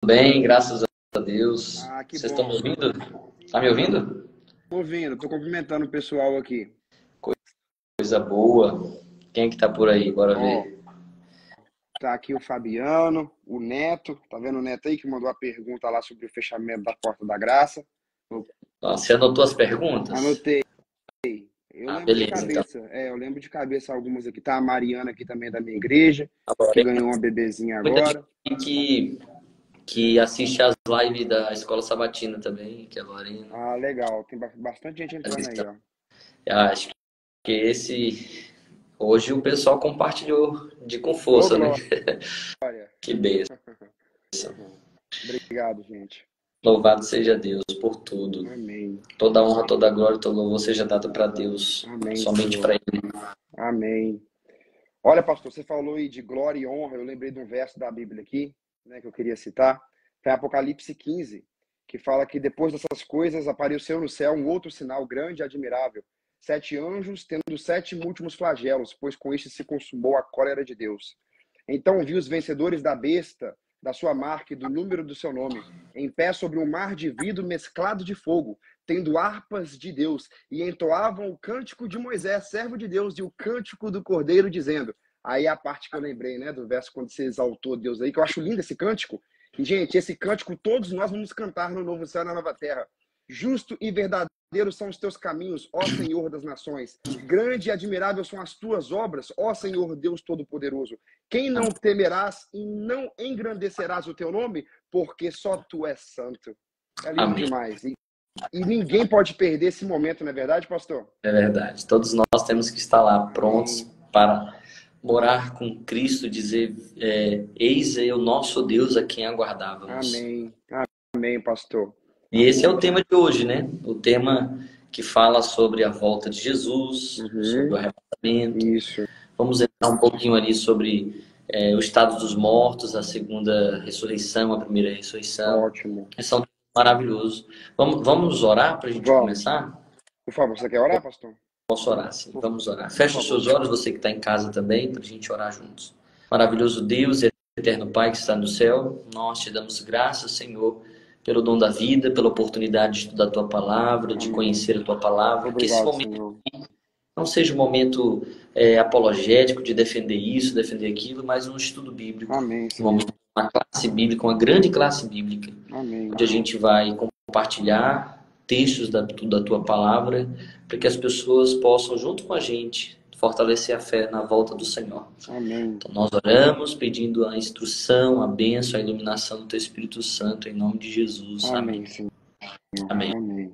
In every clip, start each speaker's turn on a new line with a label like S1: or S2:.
S1: bem, graças a Deus.
S2: Ah, que
S1: Vocês estão me
S2: bom.
S1: ouvindo? Tá me ouvindo?
S2: Tô ouvindo, tô cumprimentando o pessoal aqui.
S1: Coisa boa. Quem é que tá por aí? Bora
S2: Ó,
S1: ver.
S2: tá aqui o Fabiano, o Neto, tá vendo o Neto aí que mandou a pergunta lá sobre o fechamento da Porta da Graça? Eu
S1: Ó, você anotou as perguntas?
S2: anotei. Eu
S1: Ah,
S2: lembro de
S1: beleza, então.
S2: cabeça, eu lembro de cabeça algumas aqui. Tá a Mariana aqui também da minha igreja, que
S1: Agora,
S2: ganhou uma bebezinha
S1: muita gente
S2: agora.
S1: que assiste as lives da Escola Sabatina também, que é a Lorena.
S2: Ah, legal, tem bastante gente entrando aí,
S1: Assista.
S2: ó.
S1: Eu acho que hoje o pessoal compartilhou com
S2: Ô,
S1: força, né?
S2: Glória.
S1: Que bênção.
S2: Obrigado, gente.
S1: Louvado seja Deus por tudo.
S2: Amém.
S1: Toda honra, toda glória, todo louvor seja dado para Deus,
S2: Amém,
S1: somente para
S2: Senhor.
S1: Ele.
S2: Amém. Olha, pastor, você falou aí de glória e honra. Eu lembrei de um verso da Bíblia aqui, né, que eu queria citar. Foi Apocalipse 15, que fala que depois dessas coisas apareceu no céu um outro sinal grande e admirável. 7 anjos tendo 7 últimos flagelos, pois com este se consumou a cólera de Deus. Então vi os vencedores da besta, da sua marca e do número do seu nome, em pé sobre um mar de vidro mesclado de fogo, tendo harpas de Deus, e entoavam o cântico de Moisés, servo de Deus, e o cântico do Cordeiro, dizendo. Aí a parte que eu lembrei, né, do verso quando você exaltou Deus aí, que eu acho lindo esse cântico. E, gente, esse cântico todos nós vamos cantar no novo céu e na nova terra. Justo e verdadeiro são os teus caminhos, ó Senhor das nações. Grande e admirável são as tuas obras, ó Senhor Deus Todo-Poderoso. Quem não temerás e não engrandecerás o teu nome? Porque só tu és santo. É lindo
S1: Amém.
S2: demais. E ninguém pode perder esse momento, não é verdade, pastor?
S1: É verdade. Todos nós temos que estar lá prontos
S2: Amém.
S1: para morar com Cristo, dizer: eis aí o nosso Deus a quem aguardávamos.
S2: Amém. Amém, pastor.
S1: E esse é o tema de hoje, né? O tema que fala sobre a volta de Jesus, sobre o
S2: Uhum.
S1: arrebatamento.
S2: Isso.
S1: Vamos entrar um pouquinho ali sobre o estado dos mortos, a segunda ressurreição, a primeira ressurreição,
S2: Ótimo.
S1: que são maravilhosos. Vamos orar para a gente
S2: Vamos.
S1: começar?
S2: Por favor, você quer orar, pastor?
S1: Posso orar, sim.
S2: Por,
S1: Vamos orar.
S2: por
S1: Feche os seus
S2: favor.
S1: olhos, você que está em casa também, para a gente orar juntos. Maravilhoso Deus e eterno Pai que está no céu, nós te damos graças, Senhor, pelo dom da vida, pela oportunidade de estudar a Tua palavra, de
S2: Amém.
S1: conhecer a Tua palavra. Que esse
S2: Obrigado,
S1: momento
S2: Senhor.
S1: não seja um momento apologético de defender isso, defender aquilo, mas um estudo bíblico,
S2: Amém,
S1: um momento,
S2: Senhor.
S1: uma classe bíblica, uma grande classe bíblica,
S2: Amém.
S1: onde a gente vai compartilhar textos da tua palavra, para que as pessoas possam, junto com a gente, fortalecer a fé na volta do Senhor.
S2: Amém.
S1: Então, nós oramos pedindo a instrução, a bênção, a iluminação do Teu Espírito Santo, em nome de Jesus. Amém.
S2: Amém, Senhor.
S1: Amém.
S2: Amém.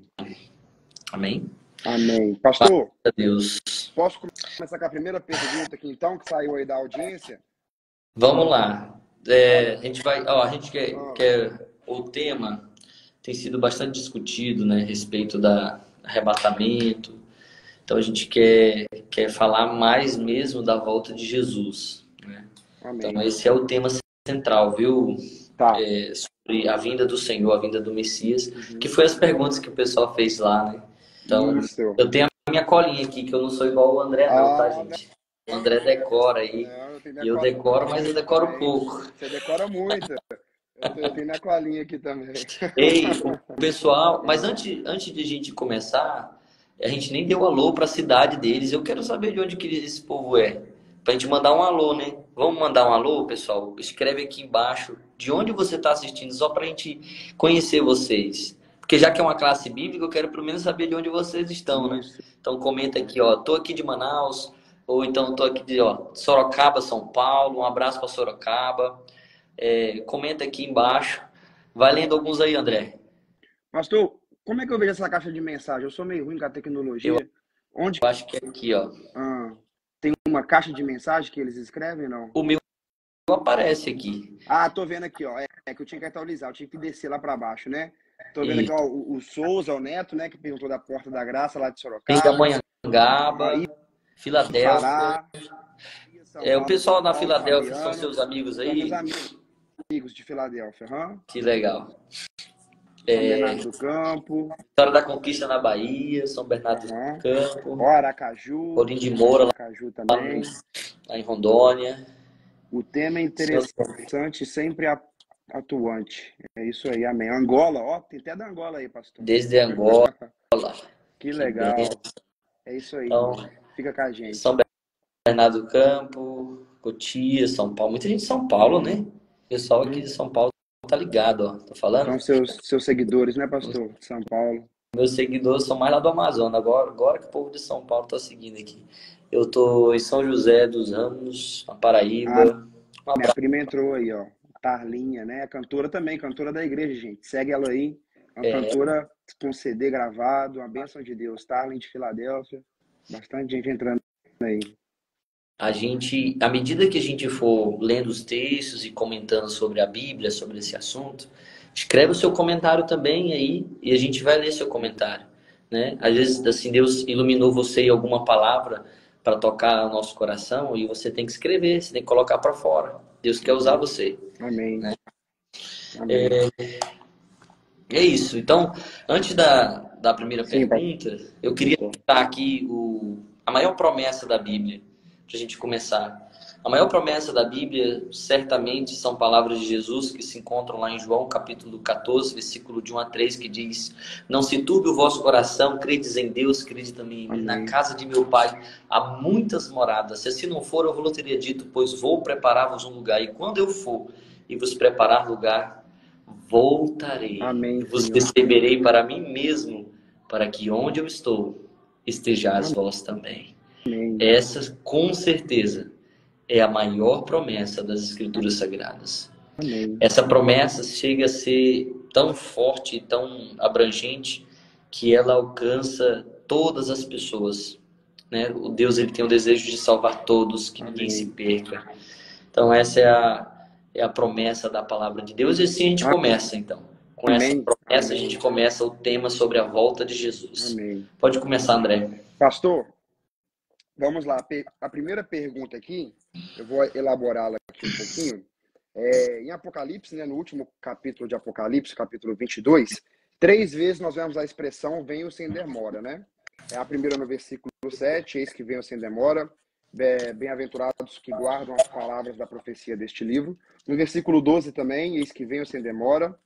S1: Amém.
S2: Amém.
S1: Glória
S2: Pastor,
S1: a Deus.
S2: posso começar com a primeira pergunta aqui, então, que saiu aí da audiência?
S1: Vamos lá.
S2: Olha,
S1: A gente vai, a gente quer o tema tem sido bastante discutido, né, a respeito da arrebatamento. Então a gente quer falar mais mesmo da volta de Jesus, né? Então
S2: amém.
S1: esse é o tema central, viu?
S2: Tá.
S1: Sobre a vinda do Senhor, a vinda do Messias, que
S2: Uhum.
S1: foi as perguntas que o pessoal fez lá, né? Então
S2: Isso.
S1: eu tenho a minha colinha aqui, que eu não sou igual o André não, tá,
S2: Ah,
S1: gente? O André decora aí,
S2: não, eu tenho minha
S1: e eu decoro, mas eu
S2: colinha
S1: decoro
S2: também.
S1: pouco.
S2: Você decora muito. Eu tenho minha colinha aqui também.
S1: Ei, o pessoal, mas antes de a gente começar, a gente nem deu alô para a cidade deles. Eu quero saber de onde que esse povo é, para a gente mandar um alô, né? Vamos mandar um alô, pessoal? Escreve aqui embaixo de onde você está assistindo, só para a gente conhecer vocês. Porque já que é uma classe bíblica, eu quero pelo menos saber de onde vocês estão, né?
S2: Isso.
S1: Então comenta aqui, ó, tô aqui de Manaus, ou então tô aqui de, ó, Sorocaba, São Paulo. Um abraço para Sorocaba. Comenta aqui embaixo. Vai lendo alguns aí, André.
S2: Pastor, como é que eu vejo essa caixa de mensagem? Eu sou meio ruim com a
S1: Eu
S2: tecnologia. Onde
S1: acho que é aqui, ó.
S2: tem uma caixa de mensagem que eles escrevem, não?
S1: O meu aparece aqui.
S2: Ah, tô vendo aqui, ó. É que eu tinha que atualizar, eu tinha que descer lá para baixo, né? Tô vendo aqui,
S1: E
S2: ó, o Souza, o Neto, né, que perguntou da Porta da Graça lá de Sorocaba. Aí,
S1: Pindamonhangaba, Filadélfia.
S2: Pará, São
S1: O
S2: Paulo,
S1: pessoal na
S2: o
S1: Filadélfia são
S2: Fabiano.
S1: seus amigos
S2: São meus
S1: aí?
S2: amigos de Filadélfia,
S1: Que legal.
S2: São Bernardo do Campo,
S1: História da Conquista na Bahia, São Bernardo do
S2: aham. Ó,
S1: Campo,
S2: Aracaju,
S1: Olinda de
S2: pessoal de
S1: Moura,
S2: Aracaju também.
S1: lá em Rondônia.
S2: O tema é
S1: Seus...
S2: interessante, sempre atuante. É isso aí, amém. Angola, ó, tem até da Angola aí, pastor.
S1: Desde Angola,
S2: Que
S1: que bem.
S2: legal. É isso aí,
S1: Então,
S2: irmão. Fica com a
S1: São
S2: gente.
S1: Bernardo do Campo, Cotia, São Paulo. Muita gente de São Paulo, né? O pessoal aqui de
S2: Hum,
S1: São Paulo tá ligado, ó. Tô
S2: São
S1: falando?
S2: seus seguidores, né, pastor? De São Paulo.
S1: Meus seguidores são mais lá do Amazonas. Agora que o povo de São Paulo tá seguindo aqui. Eu tô em São José dos Ramos, na
S2: Ah,
S1: Paraíba. Um
S2: minha
S1: abraço.
S2: prima entrou aí, ó. Tarlinha, né? É cantora também, cantora da igreja, gente. Segue ela aí. É uma cantora com CD gravado, uma bênção de Deus. Tarlin de Filadélfia. Bastante gente entrando aí.
S1: A gente, à medida que a gente for lendo os textos e comentando sobre a Bíblia, sobre esse assunto, escreve o seu comentário também aí e a gente vai ler seu comentário, né? Às vezes, assim, Deus iluminou você em alguma palavra para tocar o nosso coração e você tem que escrever, você tem que colocar para fora. Deus quer usar
S2: Uhum.
S1: você.
S2: Amém. Amém.
S1: É isso. Então, antes da primeira
S2: Sim,
S1: pergunta, eu queria
S2: pastor.
S1: citar aqui a maior promessa da Bíblia, para a gente começar. A maior promessa da Bíblia, certamente, são palavras de Jesus que se encontram lá em João, capítulo 14, versículo de 1 a 3, que diz: Não se turbe o vosso coração, credes em Deus, crede também em mim. Na
S2: Amém.
S1: casa de meu Pai há muitas moradas. Se assim não for, eu vou teria dito, pois vou preparar-vos um lugar. E quando eu for e vos preparar lugar, voltarei e
S2: Amém,
S1: vos
S2: Senhor.
S1: receberei para mim mesmo, para que onde eu estou estejais vós também.
S2: Amém.
S1: Essa, com certeza, é a maior promessa das Escrituras Sagradas.
S2: Amém.
S1: Essa promessa chega a ser tão forte, tão abrangente, que ela alcança todas as pessoas, né? O Deus, ele tem o desejo de salvar todos, que ninguém se
S2: Amém.
S1: perca. Então essa é a promessa da palavra de Deus, e assim a gente começa então. Com essa
S2: Amém.
S1: promessa a gente
S2: Amém.
S1: começa o tema sobre a volta de Jesus.
S2: Amém.
S1: Pode começar, André.
S2: Pastor, vamos lá. A primeira pergunta aqui, eu vou elaborá-la aqui um pouquinho. Em Apocalipse, né, no último capítulo de Apocalipse, capítulo 22, 3 vezes nós vemos a expressão venho sem demora, né? É a primeira no versículo 7, eis que venho sem demora. Bem-aventurados que guardam as palavras da profecia deste livro. No versículo 12 também, eis que venho sem demora.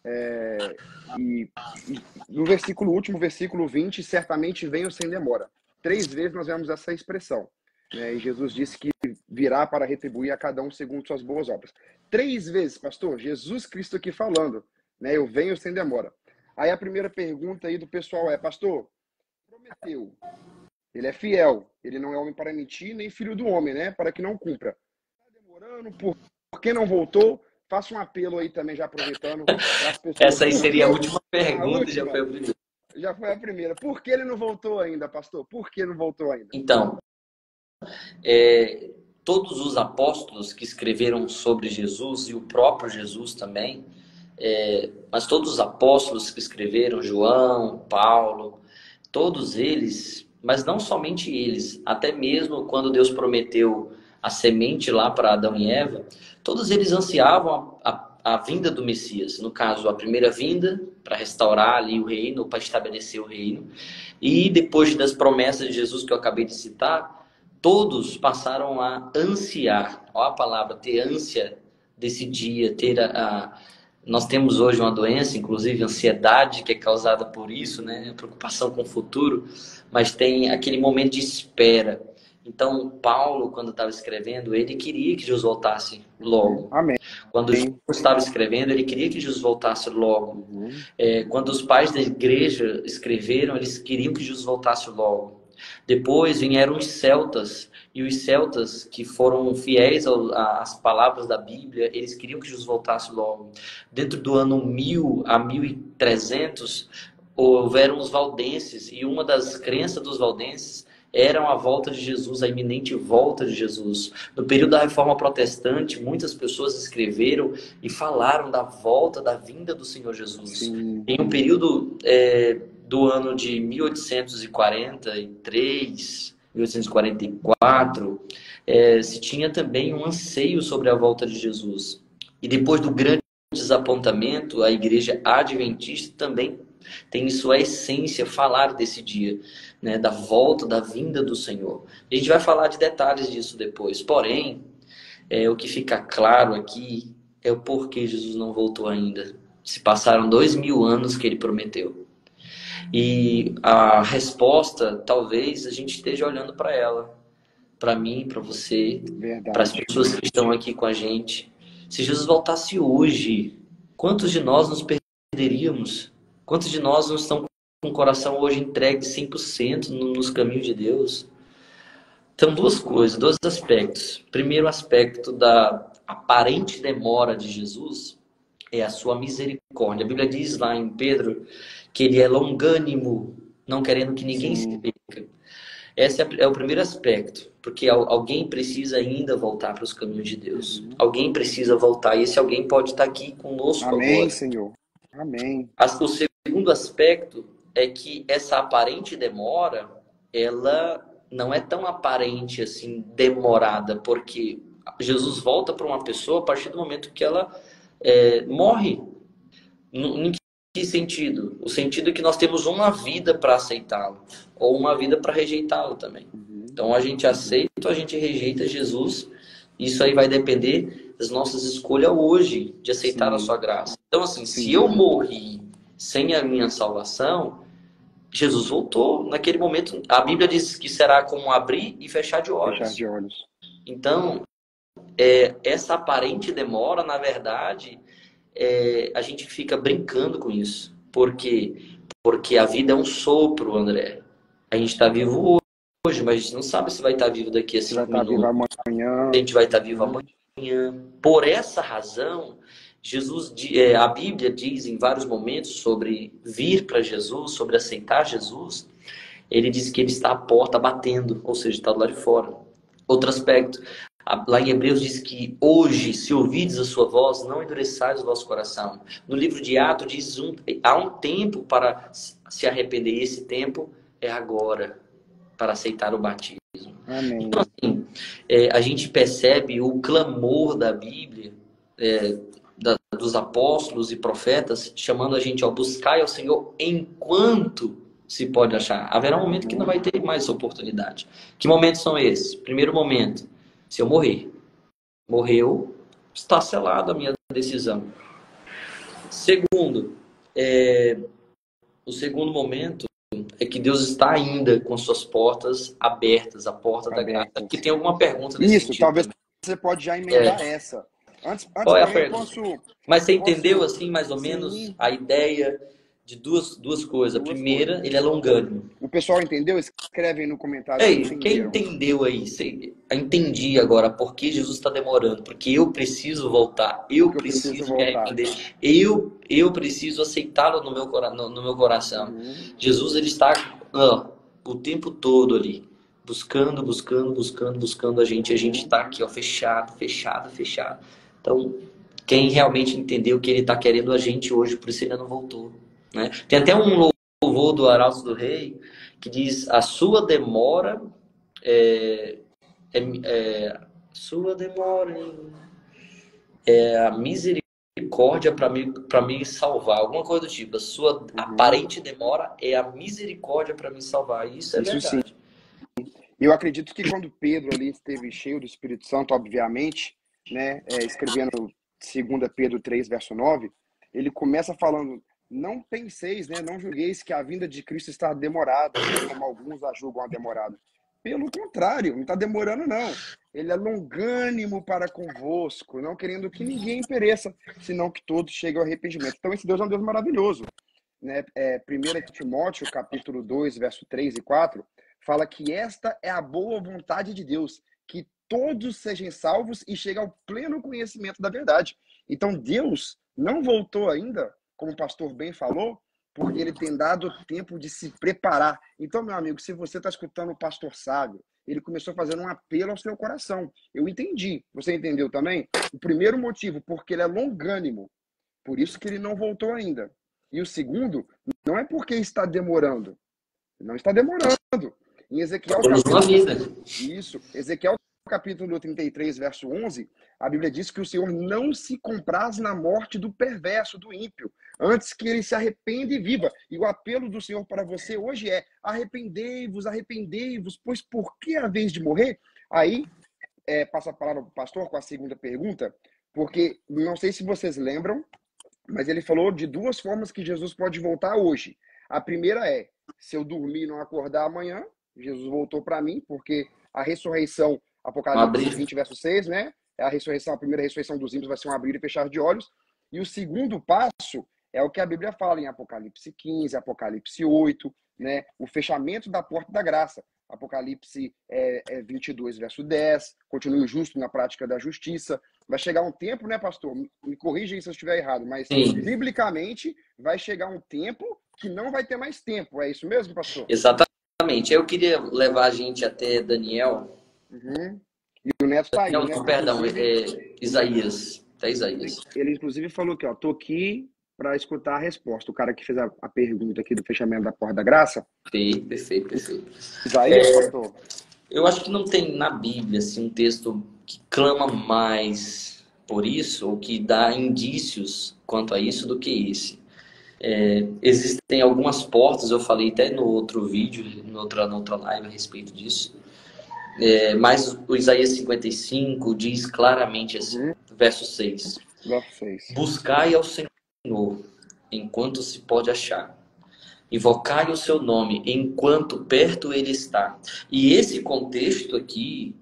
S2: E no versículo último, versículo 20, certamente venho sem demora. 3 vezes nós vemos essa expressão, né? E Jesus disse que virá para retribuir a cada um segundo suas boas obras. 3 vezes, pastor, Jesus Cristo aqui falando, né? Eu venho sem demora. Aí a primeira pergunta aí do pessoal é, pastor, prometeu, ele é fiel, ele não é homem para mentir, nem filho do homem, né? Para que não cumpra. Está demorando, por que não voltou? Faça um apelo aí também, já aproveitando, para as pessoas.
S1: Essa aí
S2: Por
S1: seria a
S2: que
S1: última
S2: a
S1: pergunta, já
S2: última?
S1: foi a primeira.
S2: Já foi a primeira. Por que ele não voltou ainda, pastor? Por que não voltou ainda?
S1: Então, é, todos os apóstolos que escreveram sobre Jesus e o próprio Jesus também, mas todos os apóstolos que escreveram, João, Paulo, todos eles, mas não somente eles, até mesmo quando Deus prometeu a semente lá para Adão e Eva, todos eles ansiavam a vinda do Messias. No caso, a primeira vinda para restaurar ali o reino, para estabelecer o reino. E depois das promessas de Jesus que eu acabei de citar, todos passaram a ansiar. Olha a palavra, ter ânsia desse dia, nós temos hoje uma doença, inclusive ansiedade, que é causada por isso, né? Preocupação com o futuro, mas tem aquele momento de espera. Então, Paulo, quando estava escrevendo, ele queria que Jesus voltasse logo.
S2: Amém.
S1: Quando Jesus estava escrevendo, ele queria que Jesus voltasse logo.
S2: Uhum.
S1: Quando os pais da igreja escreveram, eles queriam que Jesus voltasse logo. Depois vieram os celtas, e os celtas que foram fiéis às palavras da Bíblia, eles queriam que Jesus voltasse logo. Dentro do ano 1000 a 1300, houveram os valdenses, e uma das crenças dos valdenses era a volta de Jesus, a iminente volta de Jesus. No período da Reforma Protestante, muitas pessoas escreveram e falaram da volta, da vinda do Senhor Jesus.
S2: Sim.
S1: Em um período do ano de 1843, 1844, se tinha também um anseio sobre a volta de Jesus. E depois do grande desapontamento, a igreja adventista também tem em sua essência falar desse dia, né, da volta, da vinda do Senhor. A gente vai falar de detalhes disso depois. Porém, o que fica claro aqui é o porquê Jesus não voltou ainda. Se passaram 2000 anos que ele prometeu. E a resposta, talvez a gente esteja olhando para ela, para mim, para você, para as
S2: Verdade.
S1: pessoas que estão aqui com a gente. Se Jesus voltasse hoje, quantos de nós nos perderíamos? Quantos de nós não estão com o coração hoje entregue 100% nos caminhos de Deus? Então, duas coisas, dois aspectos. Primeiro aspecto da aparente demora de Jesus é a sua misericórdia. A Bíblia diz lá em Pedro que ele é longânimo, não querendo que ninguém se
S2: Sim.
S1: perca. Esse é o primeiro aspecto, porque alguém precisa ainda voltar para os caminhos de Deus.
S2: Uhum.
S1: Alguém precisa voltar, e esse alguém pode estar aqui conosco
S2: Amém,
S1: agora.
S2: Senhor. Amém.
S1: O segundo aspecto é que essa aparente demora, ela não é tão aparente assim, demorada, porque Jesus volta para uma pessoa a partir do momento que ela morre. Em que sentido? O sentido é que nós temos uma vida para aceitá-lo, ou uma vida para rejeitá-lo também.
S2: Uhum.
S1: Então a gente aceita ou a gente rejeita Jesus. Isso aí vai depender das nossas escolhas hoje de aceitar a
S2: Sim,
S1: sua graça. Então, assim, se
S2: sim.
S1: eu morri sem a minha salvação, Jesus voltou. Naquele momento, a Bíblia diz que será como abrir e fechar de
S2: Fechar
S1: olhos.
S2: de olhos.
S1: Então, essa aparente demora, na verdade, a gente fica brincando com isso. Por quê? Porque a vida é um sopro, André. A gente está vivo hoje, mas a gente não sabe se vai estar vivo daqui a
S2: Você vai
S1: 5
S2: estar vivo
S1: minutos. A
S2: amanhã.
S1: gente vai estar vivo
S2: Verdade.
S1: amanhã. Por essa razão, a Bíblia diz em vários momentos sobre vir para Jesus, sobre aceitar Jesus. Ele diz que ele está à porta batendo, ou seja, está do lado de fora. Outro aspecto, lá em Hebreus diz que hoje, se ouvides a sua voz, não endureçais o vosso coração. No livro de Atos diz há um tempo para se arrepender, e esse tempo é agora, para aceitar o batismo. Então,
S2: Amém.
S1: assim, a gente percebe o clamor da Bíblia, dos apóstolos e profetas, chamando a gente a buscar ao Senhor enquanto se pode achar. Haverá um momento que não
S2: Uhum.
S1: vai ter mais oportunidade. Que momentos são esses? Primeiro momento, se eu morrer. Morreu, está selada a minha decisão. Segundo, o segundo momento é que Deus está ainda com suas portas abertas, a porta da graça. Que
S2: Abertas.
S1: tem alguma pergunta nesse
S2: Isso,
S1: sentido
S2: talvez
S1: também?
S2: você pode já emendar
S1: É,
S2: essa. Antes
S1: qual é a
S2: porém, eu
S1: pergunta?
S2: posso,
S1: Mas você entendeu,
S2: posso,
S1: assim, mais ou menos,
S2: sim,
S1: a ideia de duas coisas. A
S2: duas
S1: primeira,
S2: coisas.
S1: ele é longânimo.
S2: O pessoal entendeu? Escreve aí no comentário se
S1: Ei, quem
S2: entenderam.
S1: entendeu aí? Entendi agora por que Jesus está demorando. Porque eu preciso voltar. Eu
S2: Porque eu preciso
S1: preciso me
S2: voltar.
S1: arrepender. Eu preciso aceitá-lo no meu coração.
S2: Uhum.
S1: Jesus, ele está o tempo todo ali. Buscando, buscando, buscando, buscando a gente. A gente
S2: Uhum.
S1: está aqui, ó, fechado, fechado, fechado. Então, quem realmente entendeu que ele está querendo a gente hoje, por isso ele ainda não voltou. Né? Tem até um louvor do Arauto do Rei que diz: a sua demora é, sua demora é a misericórdia para me salvar, alguma coisa do tipo. A sua
S2: Uhum.
S1: aparente demora é a misericórdia para me salvar. E isso é
S2: Isso sim.
S1: verdade.
S2: Eu acredito que quando Pedro ali esteve cheio do Espírito Santo, obviamente, né, escrevendo 2 Pedro 3, verso 9, ele começa falando: não penseis, né, não julgueis que a vinda de Cristo está demorada, né, como alguns a julgam a demorada. Pelo contrário, não está demorando, não. Ele é longânimo para convosco, não querendo que ninguém pereça, senão que todos cheguem ao arrependimento. Então, esse Deus é um Deus maravilhoso, né? 1 Timóteo, capítulo 2, verso 3 e 4, fala que esta é a boa vontade de Deus, que todos sejam salvos e cheguem ao pleno conhecimento da verdade. Então, Deus não voltou ainda, como o pastor bem falou, porque ele tem dado tempo de se preparar. Então, meu amigo, se você está escutando o pastor sábio, ele começou fazendo um apelo ao seu coração. Eu entendi. Você entendeu também? O primeiro motivo, porque ele é longânimo. Por isso que ele não voltou ainda. E o segundo, não é porque está demorando. Não está demorando. Em Ezequiel
S1: Temos uma
S2: capítulo
S1: vida.
S2: isso, Ezequiel capítulo 33, verso 11, a Bíblia diz que o Senhor não se compraz na morte do perverso, do ímpio, antes que ele se arrependa e viva. E o apelo do Senhor para você hoje é: arrependei-vos, arrependei-vos, pois por que a vez de morrer? Aí, passa a palavra para o pastor com a segunda pergunta. Porque não sei se vocês lembram, mas ele falou de duas formas que Jesus pode voltar hoje. A primeira é, se eu dormir e não acordar amanhã, Jesus voltou para mim, porque a ressurreição,
S1: Um
S2: Apocalipse
S1: abrir.
S2: 20, verso 6, né? É a ressurreição, a primeira ressurreição dos ímpios vai ser um abrir e fechar de olhos. E o segundo passo é o que a Bíblia fala em Apocalipse 15, Apocalipse 8, né? O fechamento da porta da graça. Apocalipse 22, verso 10, continue justo na prática da justiça. Vai chegar um tempo, né, pastor? Me corrija aí se eu estiver errado, mas
S1: Sim,
S2: biblicamente vai chegar um tempo que não vai ter mais tempo. É isso mesmo, pastor?
S1: exatamente. Eu queria levar a gente até Daniel.
S2: Uhum. E o Neto tá aí,
S1: Daniel,
S2: né?
S1: não, perdão,
S2: Inclusive,
S1: Isaías. Até Isaías.
S2: ele inclusive falou que, ó, tô aqui para escutar a resposta. O cara que fez a pergunta aqui do fechamento da porta da graça.
S1: Perfeito, perfeito, perfeito.
S2: Isaías, pastor?
S1: Eu acho que não tem na Bíblia assim, um texto que clama mais por isso, ou que dá indícios quanto a isso, do que esse. Existem algumas portas, eu falei até no outro vídeo, noutra live a respeito disso. Mas o Isaías 55 diz claramente assim,
S2: Uhum.
S1: verso 6:
S2: Verso 6.
S1: Buscai ao Senhor enquanto se pode achar. Invocai o seu nome enquanto perto ele está. E esse contexto aqui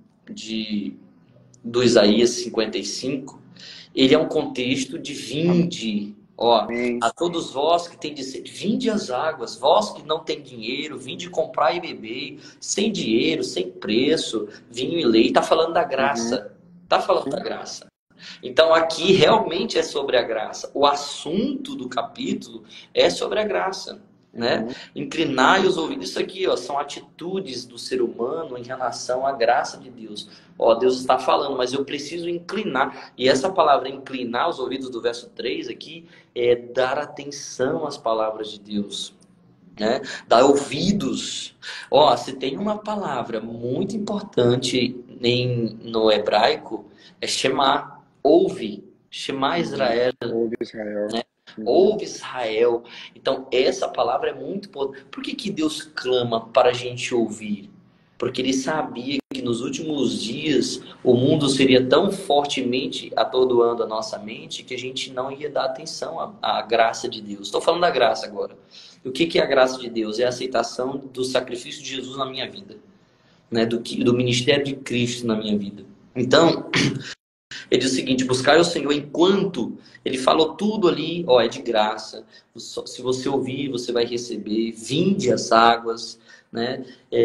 S1: do Isaías 55, ele é um contexto de vinde. Ó,
S2: Amém.
S1: a todos vós que tem de ser, vinde às águas, vós que não tem dinheiro, vinde comprar e beber, sem dinheiro, sem preço, vinho e leite. Está falando da
S2: Uhum.
S1: graça. Está falando da graça. Então aqui realmente é sobre a graça. O assunto do capítulo é sobre a graça, né?
S2: Uhum.
S1: Inclinai os ouvidos. Isso aqui, ó, são atitudes do ser humano em relação à graça de Deus. Ó, Deus está falando, mas eu preciso inclinar. E essa palavra inclinar os ouvidos do verso 3 aqui é dar atenção às palavras de Deus, né? Dar ouvidos. Ó, se tem uma palavra muito importante no hebraico, é Shema. Ouve, Shema Israel,
S2: Ouve Israel.
S1: né?
S2: Uhum.
S1: Ouve Israel. Então, essa palavra é muito poderosa. Por que Deus clama para a gente ouvir? Porque ele sabia que nos últimos dias o mundo seria tão fortemente atordoando a nossa mente que a gente não ia dar atenção à graça de Deus. Estou falando da graça agora. O que é a graça de Deus? É a aceitação do sacrifício de Jesus na minha vida, né? Do ministério de Cristo na minha vida. Então, ele diz o seguinte: buscai o Senhor enquanto. Ele falou tudo ali, ó, é de graça. Se você ouvir, você vai receber. Vinde as águas, né?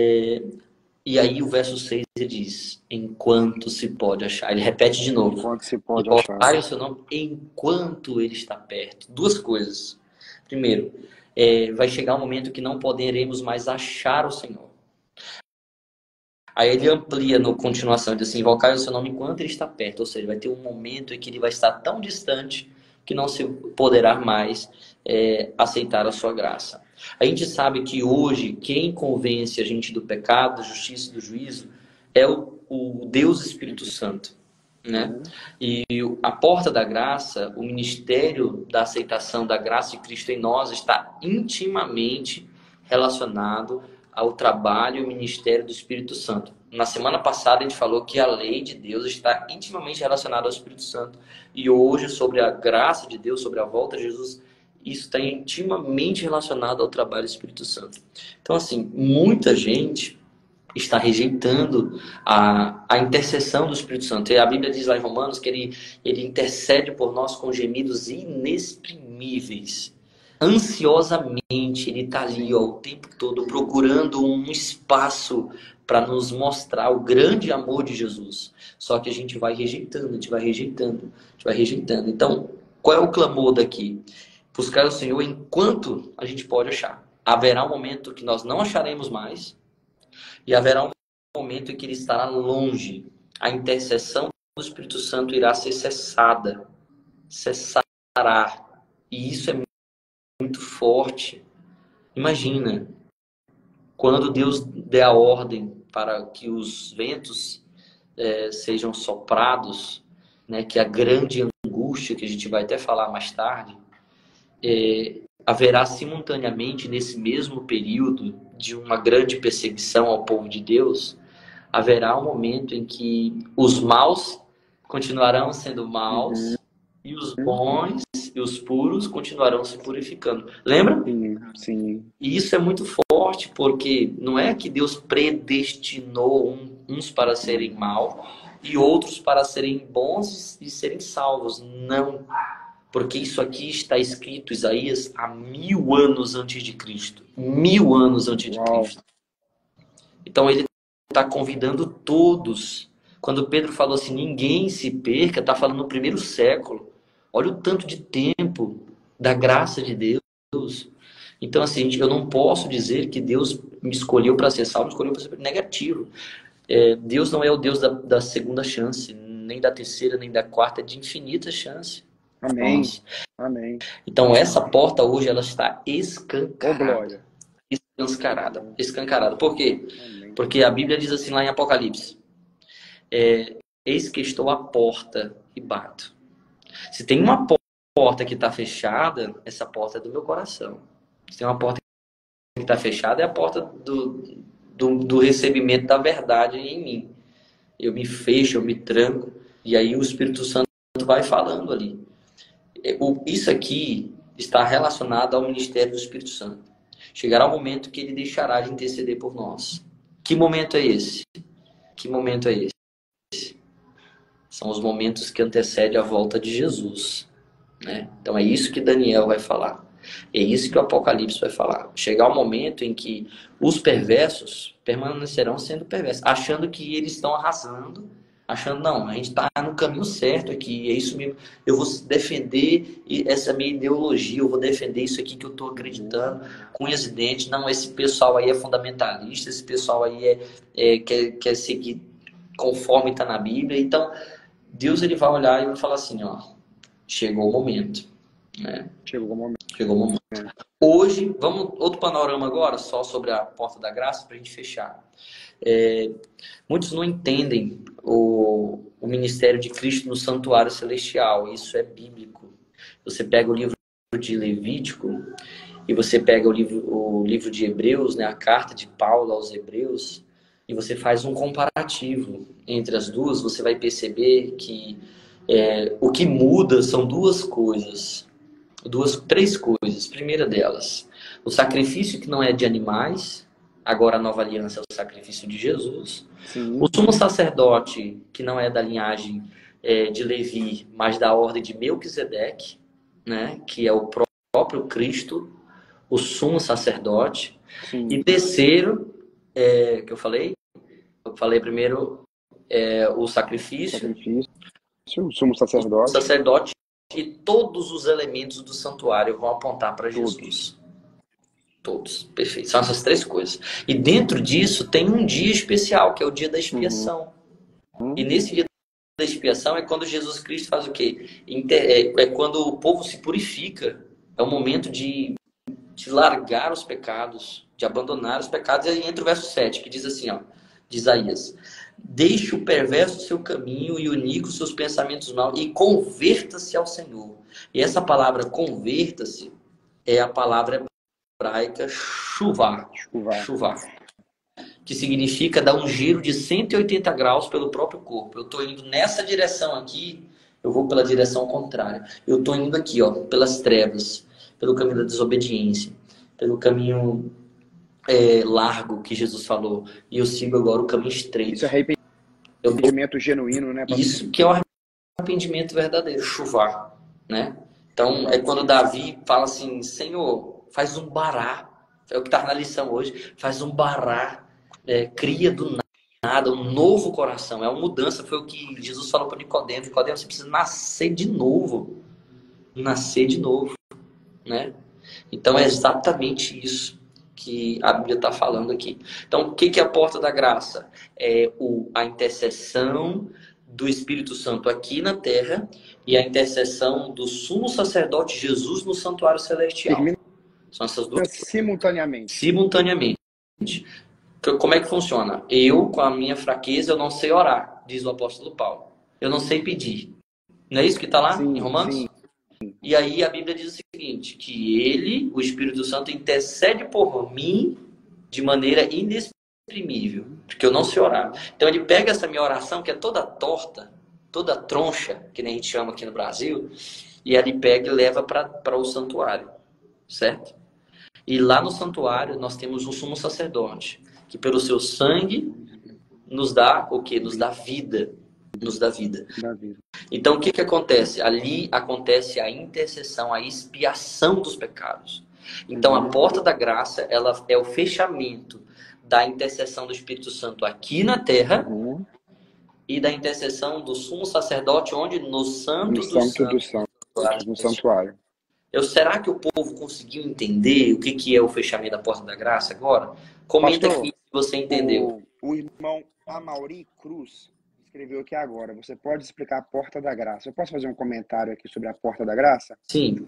S1: E aí o verso 6 ele diz: enquanto se pode achar. Ele repete de novo:
S2: Enquanto se pode achar.
S1: invocai o seu nome enquanto ele está perto. Duas coisas. Primeiro, vai chegar um momento que não poderemos mais achar o Senhor. Aí ele amplia na continuação, diz assim: invocai o seu nome enquanto ele está perto. Ou seja, vai ter um momento em que ele vai estar tão distante que não se poderá mais aceitar a sua graça. A gente sabe que hoje quem convence a gente do pecado, da justiça e do juízo é o Deus Espírito Santo, né?
S2: Uhum.
S1: E a porta da graça, o ministério da aceitação da graça de Cristo em nós está intimamente relacionado ao trabalho e ministério do Espírito Santo. Na semana passada a gente falou que a lei de Deus está intimamente relacionada ao Espírito Santo. E hoje, sobre a graça de Deus, sobre a volta de Jesus, isso está intimamente relacionado ao trabalho do Espírito Santo. Então, assim, muita gente está rejeitando a intercessão do Espírito Santo. E a Bíblia diz lá em Romanos que ele intercede por nós com gemidos inexprimíveis. Ansiosamente, ele está ali, ó, o tempo todo procurando um espaço para nos mostrar o grande amor de Jesus. Só que a gente vai rejeitando, a gente vai rejeitando, a gente vai rejeitando. Então, qual é o clamor daqui? Buscar o Senhor enquanto a gente pode achar. Haverá um momento que nós não acharemos mais, e haverá um momento em que ele estará longe. A intercessão do Espírito Santo irá ser cessada. Cessará. E isso é muito forte. Imagina, quando Deus der a ordem para que os ventos sejam soprados, né, que a grande angústia, que a gente vai até falar mais tarde, haverá simultaneamente, nesse mesmo período de uma grande perseguição ao povo de Deus, haverá um momento em que os maus continuarão sendo
S2: Uhum.
S1: maus, e os bons e os puros continuarão se purificando. Lembra?
S2: Sim, sim.
S1: E isso é muito forte, porque não é que Deus predestinou uns para serem maus e outros para serem bons e serem salvos. Não. Porque isso aqui está escrito, Isaías, há 1000 anos antes de Cristo. 1000 anos antes de
S2: Uau.
S1: Cristo. Então ele está convidando todos. Quando Pedro falou assim, ninguém se perca, está falando no primeiro século. Olha o tanto de tempo da graça de Deus. Então, assim, eu não posso dizer que Deus me escolheu para ser salvo, me escolheu para ser negativo. Deus não é o Deus da segunda chance, nem da terceira, nem da quarta, é de infinita chance.
S2: Amém.
S1: Nossa.
S2: Amém.
S1: Então, essa porta hoje, ela está
S2: Ô,
S1: escancarada.
S2: glória.
S1: Escancarada. Escancarada. Por quê?
S2: Amém.
S1: Porque a Bíblia diz assim lá em Apocalipse, eis que estou à porta e bato. Se tem uma porta que está fechada, essa porta é do meu coração. Se tem uma porta que está fechada, é a porta do recebimento da verdade em mim. Eu me fecho, eu me tranco, e aí o Espírito Santo vai falando ali. Isso aqui está relacionado ao ministério do Espírito Santo. Chegará o momento que ele deixará de interceder por nós. Que momento é esse? Que momento é esse? São os momentos que antecedem a volta de Jesus, né? Então é isso que Daniel vai falar. É isso que o Apocalipse vai falar. Chegar o momento em que os perversos permanecerão sendo perversos, achando que eles estão arrasando, achando, não, a gente está no caminho certo aqui, é isso mesmo, eu vou defender essa minha ideologia, eu vou defender isso aqui que eu estou acreditando, com unhas e dentes, não, esse pessoal aí é fundamentalista, esse pessoal aí quer seguir conforme está na Bíblia. Então, Deus ele vai olhar e vai falar assim, ó, chegou o momento, né?
S2: Chegou o momento.
S1: Chegou o momento. Hoje, vamos outro panorama agora, só sobre a porta da graça, para a gente fechar. Muitos não entendem o ministério de Cristo no santuário celestial. Isso é bíblico. Você pega o livro de Levítico e você pega o livro de Hebreus, né, a carta de Paulo aos Hebreus, e você faz um comparativo entre as duas, você vai perceber que o que muda são três coisas. Primeira delas, o sacrifício que não é de animais, agora a nova aliança é o sacrifício de Jesus.
S2: Sim.
S1: O sumo sacerdote, que não é da linhagem de Levi, mas da ordem de Melquisedeque, né, que é o próprio Cristo, o sumo sacerdote.
S2: Sim.
S1: E terceiro, que eu falei primeiro o sacrifício,
S2: o sumo sacerdote.
S1: E todos os elementos do santuário vão apontar para Jesus. Todos, perfeito. São essas três coisas. E dentro disso tem um dia especial, que é o dia da expiação. E nesse dia da expiação é quando Jesus Cristo faz o quê? É quando o povo se purifica. É o momento de largar os pecados, de abandonar os pecados. E aí entra o verso 7, que diz assim, ó, de Isaías: deixe o perverso seu caminho e o iníquo seus pensamentos maus e converta-se ao Senhor. E essa palavra converta-se é a palavra hebraica chuvá, que significa dar um giro de 180 graus pelo próprio corpo. Eu estou indo nessa direção aqui, eu vou pela direção contrária. Eu estou indo aqui, ó, pelas trevas, pelo caminho da desobediência, pelo caminho largo que Jesus falou, e eu sigo agora o caminho estreito.
S2: Isso é arrependimento genuíno, né, pastor?
S1: Isso que é o arrependimento verdadeiro, chuvá, né? Então é quando Davi fala assim: Senhor, faz um bará, é o que está na lição hoje, faz um bará, cria do nada um novo coração, é uma mudança. Foi o que Jesus falou para Nicodemo: Nicodemo, você precisa nascer de novo, né? Então é exatamente isso que a Bíblia está falando aqui. Então, o que é a porta da graça? É a intercessão do Espírito Santo aqui na terra e a intercessão do sumo sacerdote Jesus no santuário celestial. São essas duas coisas. Simultaneamente. Como é que funciona? Eu, com a minha fraqueza, eu não sei orar, diz o apóstolo Paulo. Eu não sei pedir. Não é isso que está lá em Romanos? Sim. E aí a Bíblia diz o seguinte, que ele, o Espírito Santo, intercede por mim de maneira inexprimível, porque eu não sei orar. Então ele pega essa minha oração, que é toda torta, toda troncha, que nem a gente chama aqui no Brasil, e ele pega e leva para o santuário, certo? E lá no santuário nós temos um sumo sacerdote, que pelo seu sangue nos dá o quê? Nos dá vida. Nos dá vida. Então o que acontece? Ali acontece a intercessão, a expiação dos pecados. Então a porta da graça, ela é o fechamento da intercessão do Espírito Santo aqui na terra e da intercessão do sumo sacerdote, onde? No santo dos santos,
S2: no santuário.
S1: Será que o povo conseguiu entender o que é o fechamento da porta da graça agora? Comenta aqui se você entendeu.
S2: O irmão Amaury Cruz escreveu aqui agora. Você pode explicar a porta da graça? Eu posso fazer um comentário aqui sobre a porta da graça?
S1: Sim.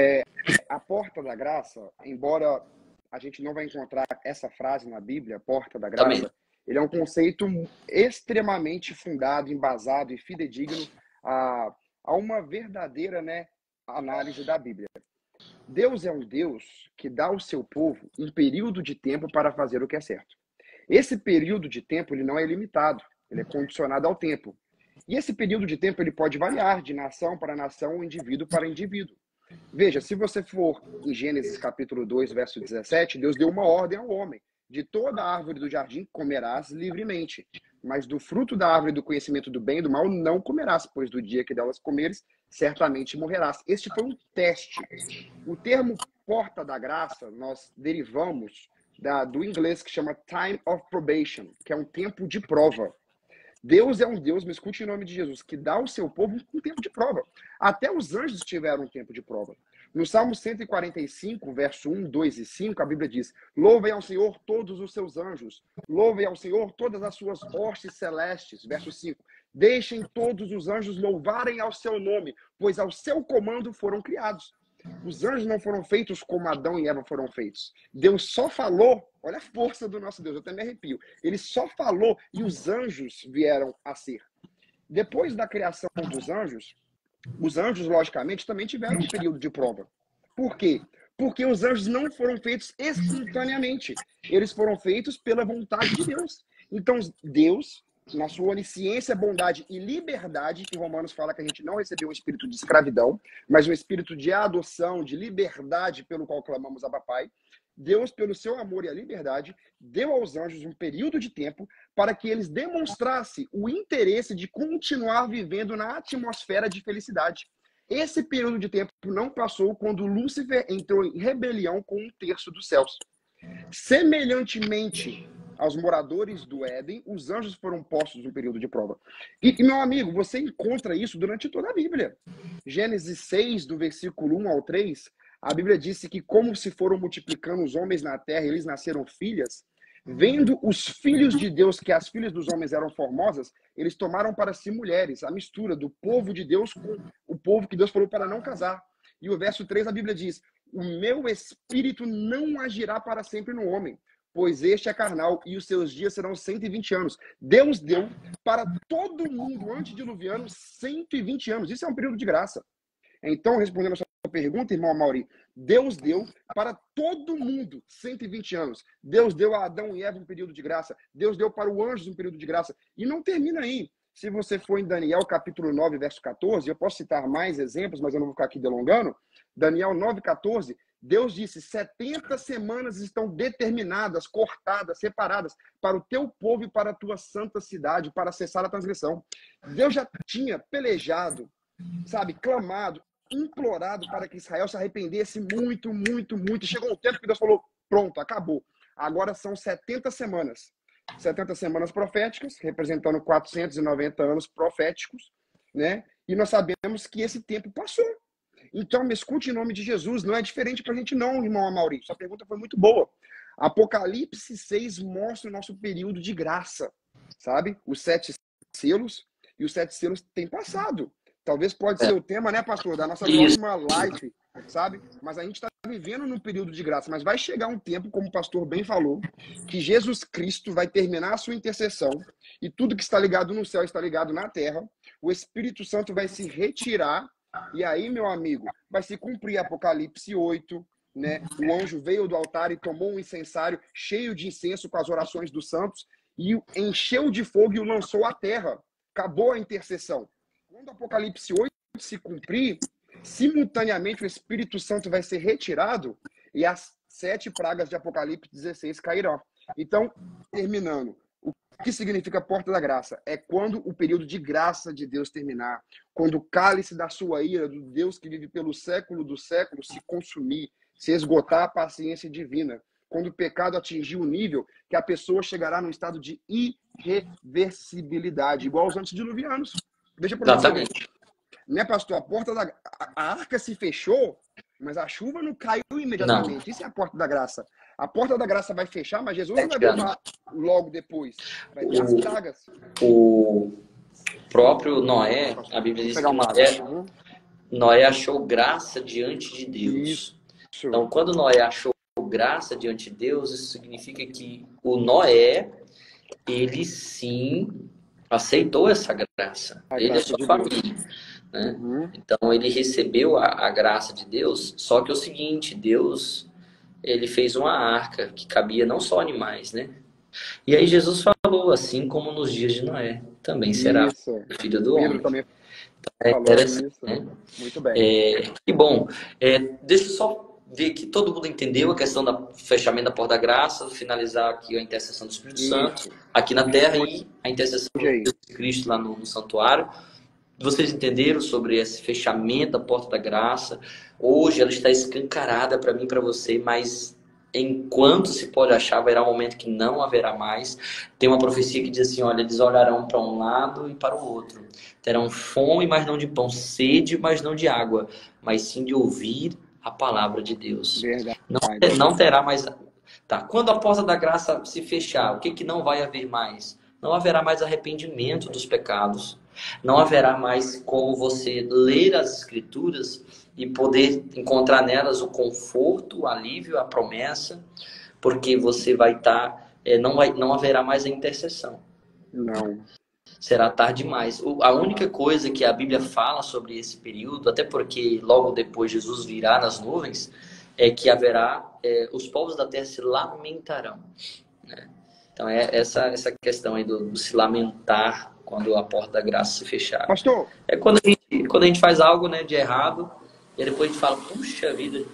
S2: A porta da graça, embora a gente não vai encontrar essa frase na Bíblia, porta da graça, também. Ele é um conceito extremamente fundado, embasado e fidedigno a uma verdadeira, análise da Bíblia. Deus é um Deus que dá ao seu povo um período de tempo para fazer o que é certo. Esse período de tempo ele não é ilimitado, ele é condicionado ao tempo. E esse período de tempo ele pode variar de nação para nação, indivíduo para indivíduo. Veja, se você for em Gênesis capítulo 2, verso 17, Deus deu uma ordem ao homem. De toda a árvore do jardim comerás livremente, mas do fruto da árvore do conhecimento do bem e do mal não comerás, pois do dia que delas comeres, certamente morrerás. Este foi um teste. O termo porta da graça, nós derivamos do inglês que chama time of probation, que é um tempo de prova. Deus é um Deus, me escute em nome de Jesus, que dá ao seu povo um tempo de prova. Até os anjos tiveram um tempo de prova. No Salmo 145, verso 1, 2 e 5, a Bíblia diz: louvem ao Senhor todos os seus anjos, louvem ao Senhor todas as suas hostes celestes. Verso 5, deixem todos os anjos louvarem ao seu nome, pois ao seu comando foram criados. Os anjos não foram feitos como Adão e Eva foram feitos. Deus só falou, olha a força do nosso Deus, eu até me arrepio. Ele só falou e os anjos vieram a ser. Depois da criação dos anjos, os anjos, logicamente, também tiveram um período de prova. Por quê? Porque os anjos não foram feitos espontaneamente. Eles foram feitos pela vontade de Deus. Então, Deus, na sua onisciência, bondade e liberdade, que Romanos fala que a gente não recebeu um espírito de escravidão, mas um espírito de adoção, de liberdade pelo qual clamamos Abba Pai, Deus, pelo seu amor e a liberdade, deu aos anjos um período de tempo para que eles demonstrassem o interesse de continuar vivendo na atmosfera de felicidade. Esse período de tempo não passou quando Lúcifer entrou em rebelião com 1/3 dos céus. Semelhantemente aos moradores do Éden, os anjos foram postos num período de prova. E, meu amigo, você encontra isso durante toda a Bíblia. Gênesis 6, do versículo 1 ao 3, a Bíblia disse que como se foram multiplicando os homens na terra, eles nasceram filhas, vendo os filhos de Deus, que as filhas dos homens eram formosas, eles tomaram para si mulheres, a mistura do povo de Deus com o povo que Deus falou para não casar. E o verso 3, a Bíblia diz: o meu espírito não agirá para sempre no homem, pois este é carnal e os seus dias serão 120 anos. Deus deu para todo mundo antediluviano 120 anos. Isso é um período de graça. Então, respondendo a sua pergunta, irmão Amaury, Deus deu para todo mundo 120 anos. Deus deu a Adão e Eva um período de graça. Deus deu para o anjo um período de graça. E não termina aí. Se você for em Daniel capítulo 9, verso 14, eu posso citar mais exemplos, mas eu não vou ficar aqui delongando. Daniel 9, 14, Deus disse: 70 semanas estão determinadas, cortadas, separadas para o teu povo e para a tua santa cidade, para cessar a transgressão. Deus já tinha pelejado, clamado, implorado para que Israel se arrependesse muito, muito, muito. E chegou um tempo que Deus falou: pronto, acabou. Agora são 70 semanas. 70 semanas proféticas, representando 490 anos proféticos, E nós sabemos que esse tempo passou. Então, me escute em nome de Jesus. Não é diferente para a gente não, irmão Amaury. Sua pergunta foi muito boa. Apocalipse 6 mostra o nosso período de graça, sabe? Os 7 selos, e os 7 selos têm passado. Talvez pode ser o tema, pastor, da nossa próxima live, sabe? Mas a gente está vivendo num período de graça. Mas vai chegar um tempo, como o pastor bem falou, que Jesus Cristo vai terminar a sua intercessão e tudo que está ligado no céu está ligado na terra. O Espírito Santo vai se retirar e aí, meu amigo, vai se cumprir Apocalipse 8, O anjo veio do altar e tomou um incensário cheio de incenso com as orações dos santos e encheu de fogo e o lançou à terra. Acabou a intercessão. quando o Apocalipse 8 se cumprir, simultaneamente o Espírito Santo vai ser retirado e as 7 pragas de Apocalipse 16 cairão. Então, terminando, o que significa porta da graça? É quando o período de graça de Deus terminar, quando o cálice da sua ira, do Deus que vive pelo século do século, se consumir, se esgotar a paciência divina, quando o pecado atingir o nível que a pessoa chegará num estado de irreversibilidade, igual aos antediluvianos. Deixa para você ver. Né, pastor? A arca se fechou, mas a chuva não caiu imediatamente. Não. Isso é a porta da graça. A porta da graça vai fechar, mas Jesus não vai voltar logo depois. Vai ter as pragas.
S1: O próprio Noé, a Bíblia diz que Noé achou graça diante de Deus. Isso. Então, quando Noé achou graça diante de Deus, isso significa que o Noé, ele sim aceitou essa graça. Ele e sua família. Né? Então, ele recebeu a graça de Deus, só que é o seguinte, Deus, ele fez uma arca que cabia não só animais, né? E aí Jesus falou, assim como nos dias de Noé, também será o filho do homem.
S2: Também
S1: era assim,
S2: isso.
S1: Né?
S2: Muito bem.
S1: E bom, deixa eu só ver que todo mundo entendeu a questão do fechamento da porta da graça, finalizar aqui a intercessão do Espírito Santo aqui na terra e a intercessão de Cristo lá no santuário. Vocês entenderam sobre esse fechamento da porta da graça? Hoje ela está escancarada para mim e para você, mas enquanto se pode achar, haverá um momento que não haverá mais. Tem uma profecia que diz assim, olha, eles olharão para um lado e para o outro. Terão fome, mas não de pão, sede, mas não de água, mas sim de ouvir a palavra de Deus.
S2: Verdade.
S1: Não terá mais... Tá. Quando a porta da graça se fechar, o que não vai haver mais? Não haverá mais arrependimento dos pecados. Não haverá mais como você ler as Escrituras e poder encontrar nelas o conforto, o alívio, a promessa, porque você vai estar... não haverá mais a intercessão.
S2: Não.
S1: Será tarde demais. A única coisa que a Bíblia fala sobre esse período, até porque logo depois Jesus virá nas nuvens, é que haverá... os povos da terra se lamentarão. Né? Então, essa questão aí do se lamentar quando a porta da graça se fechar.
S2: Pastor!
S1: É quando a gente faz algo, né, de errado, e depois a gente fala, puxa vida,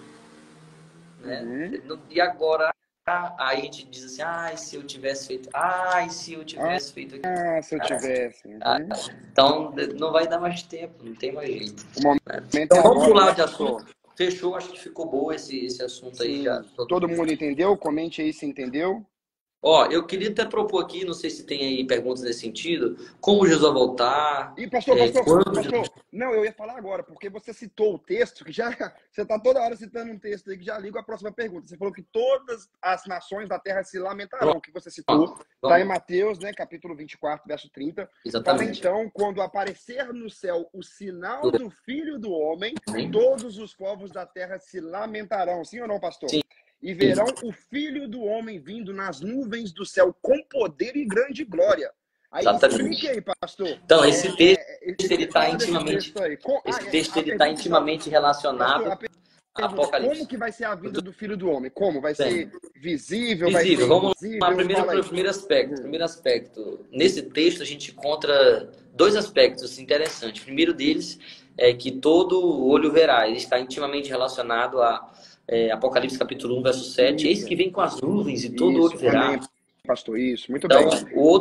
S1: né? E agora, aí a gente diz assim, ai, se eu tivesse feito, se eu tivesse feito aquilo.
S2: Se eu tivesse.
S1: Então, não vai dar mais tempo, não tem mais jeito.
S2: Né?
S1: Então, vamos pular de assunto. Fechou, acho que ficou boa esse assunto aí. Já.
S2: Todo mundo entendeu? Comente aí se entendeu.
S1: Eu queria até propor aqui, não sei se tem aí perguntas nesse sentido, como Jesus vai voltar?
S2: E pastor, não, eu ia falar agora, porque você citou o texto, que já, você está toda hora citando um texto aí, que já liga a próxima pergunta. Você falou que todas as nações da terra se lamentarão, que você citou, está em Mateus, né, capítulo 24, verso 30.
S1: Exatamente.
S2: Fala, então, quando aparecer no céu o sinal do Filho do Homem, todos os povos da terra se lamentarão. Sim ou não, pastor?
S1: Sim.
S2: E verão o Filho do Homem vindo nas nuvens do céu com poder e grande glória. Aí explique aí, pastor.
S1: Então, esse texto ele está intimamente, intimamente relacionado a Apocalipse.
S2: Como que vai ser a vida do Filho do Homem? Como? Vai ser visível?
S1: Vai ser Vamos
S2: invisível?
S1: lá, primeiro aspecto. Nesse texto a gente encontra dois aspectos interessantes. O primeiro deles é que todo olho verá. Ele está intimamente relacionado a Apocalipse capítulo 1, verso 7. Eis que vem com as nuvens e todo olho verá.
S2: Amém, pastor, isso. Muito
S1: então,
S2: bem.
S1: O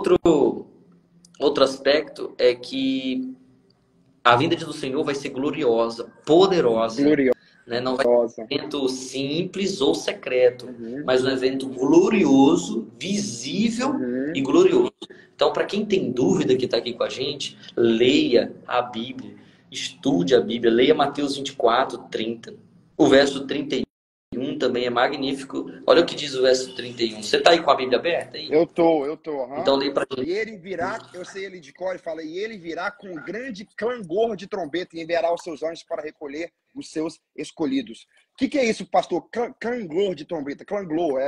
S1: outro aspecto é que a vinda do Senhor vai ser gloriosa, poderosa. Né? Não vai ser um evento simples ou secreto, mas um evento glorioso, visível e glorioso. Então, para quem tem dúvida que está aqui com a gente, leia a Bíblia, estude a Bíblia, leia Mateus 24, 30. O verso 31 também é magnífico. Olha o que diz o verso 31. Você está aí com a Bíblia aberta? Aí?
S2: Eu tô.
S1: Então lê pra gente.
S2: E ele virá, eu sei ele de cor, fala, e ele virá com grande clangor de trombeta e enviará os seus anjos para recolher os seus escolhidos. O que é isso, pastor? Clangor de trombeta. Clangor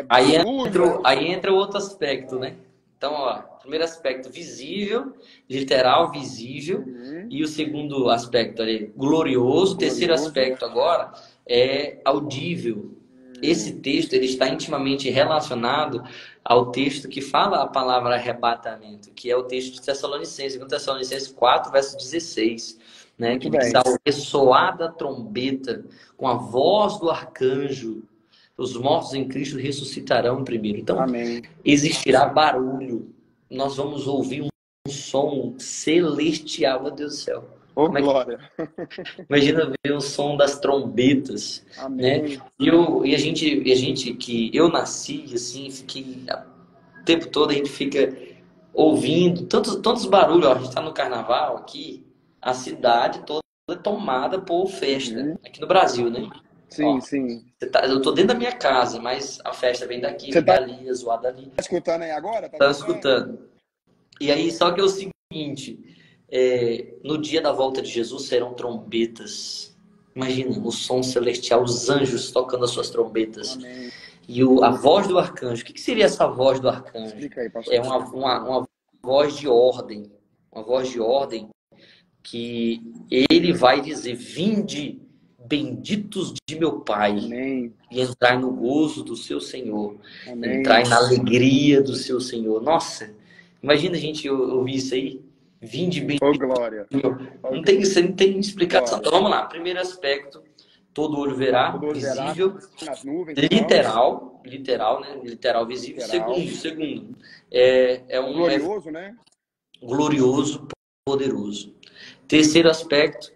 S1: aí entra o outro aspecto, né? Então, primeiro aspecto visível, literal, visível. E o segundo aspecto ali, glorioso. O terceiro aspecto agora é audível. Esse texto ele está intimamente relacionado ao texto que fala a palavra arrebatamento, que é o texto de Tessalonicenses, 2 Tessalonicenses 4, verso 16, né?
S2: Muito
S1: Que diz:
S2: bem.
S1: ao ressoar da trombeta, com a voz do arcanjo, os mortos em Cristo ressuscitarão primeiro. Então,
S2: Amém.
S1: existirá barulho. Nós vamos ouvir um som celestial, meu Deus do céu.
S2: Ô,
S1: Como é que
S2: glória.
S1: imagina ver o som das trombetas, né?
S2: Amém.
S1: E a gente que eu nasci assim, fiquei o tempo todo a gente fica ouvindo tantos barulhos. Ó, a gente está no carnaval aqui, a cidade toda é tomada por festa aqui no Brasil, né?
S2: Sim,
S1: Ó,
S2: sim.
S1: eu tô dentro da minha casa, mas a festa vem daqui,
S2: Você
S1: vem
S2: tá
S1: dali, é zoada ali.
S2: escutando aí agora? Tá
S1: Tá
S2: escutando?
S1: escutando? E aí, só que é o seguinte, no dia da volta de Jesus serão trombetas. Imagina, o som celestial, os anjos tocando as suas trombetas.
S2: Amém.
S1: E a voz do arcanjo. O que seria essa voz do arcanjo?
S2: Explica aí, pastor.
S1: É uma voz de ordem. Uma voz de ordem que ele vai dizer: vinde, benditos de meu Pai,
S2: Amém.
S1: e entrai no gozo do seu Senhor.
S2: Amém.
S1: Entrai na alegria do seu Senhor. Nossa, imagina a gente ouvir isso aí. Vinde, bendito.
S2: Ô, glória.
S1: Não tem, você não tem explicação.
S2: Glória.
S1: Então vamos lá. Primeiro aspecto, todo olho verá,
S2: Todo olho verá
S1: visível,
S2: nas nuvens,
S1: literal, né? Literal, visível.
S2: Literal.
S1: Segundo, é
S2: glorioso, né?
S1: glorioso, poderoso. Terceiro aspecto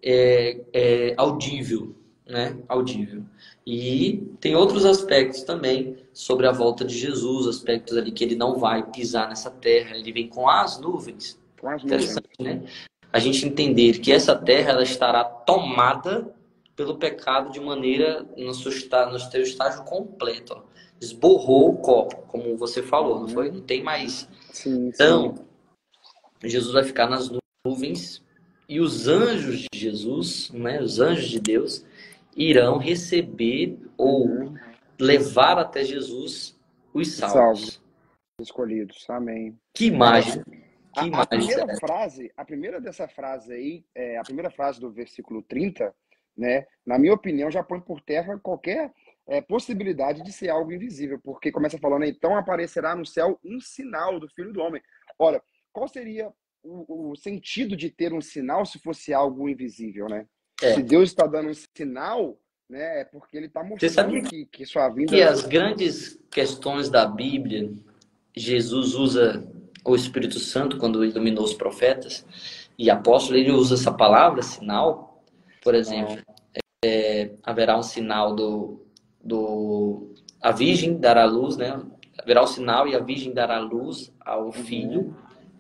S1: é audível, né? Audível. E tem outros aspectos também sobre a volta de Jesus, aspectos ali que ele não vai pisar nessa terra, ele vem com as nuvens.
S2: Com as nuvens.
S1: Interessante, né? A gente entender que essa terra ela estará tomada pelo pecado de maneira no seu estágio completo. Ó. Esborrou o copo, como você falou, não foi? Não tem mais.
S2: Sim,
S1: Então,
S2: sim.
S1: Jesus vai ficar nas nuvens e os anjos de Jesus, né, os anjos de Deus, irão receber ou levar até Jesus os salvos.
S2: Escolhidos. Amém.
S1: Que imagem! Que
S2: A
S1: imagem!
S2: primeira frase, a primeira dessa frase aí, a primeira frase do versículo 30, né, na minha opinião, já põe por terra qualquer possibilidade de ser algo invisível, porque começa falando, então aparecerá no céu um sinal do Filho do Homem. Ora, qual seria o sentido de ter um sinal se fosse algo invisível, né? Se Deus está dando um sinal, né, é porque ele está mostrando que sua vinda...
S1: Que as grandes questões da Bíblia, Jesus usa o Espírito Santo quando iluminou os profetas e apóstolos, ele usa essa palavra, sinal. Por exemplo, haverá um sinal a virgem dará luz, né? Haverá um sinal e a virgem dará luz ao filho.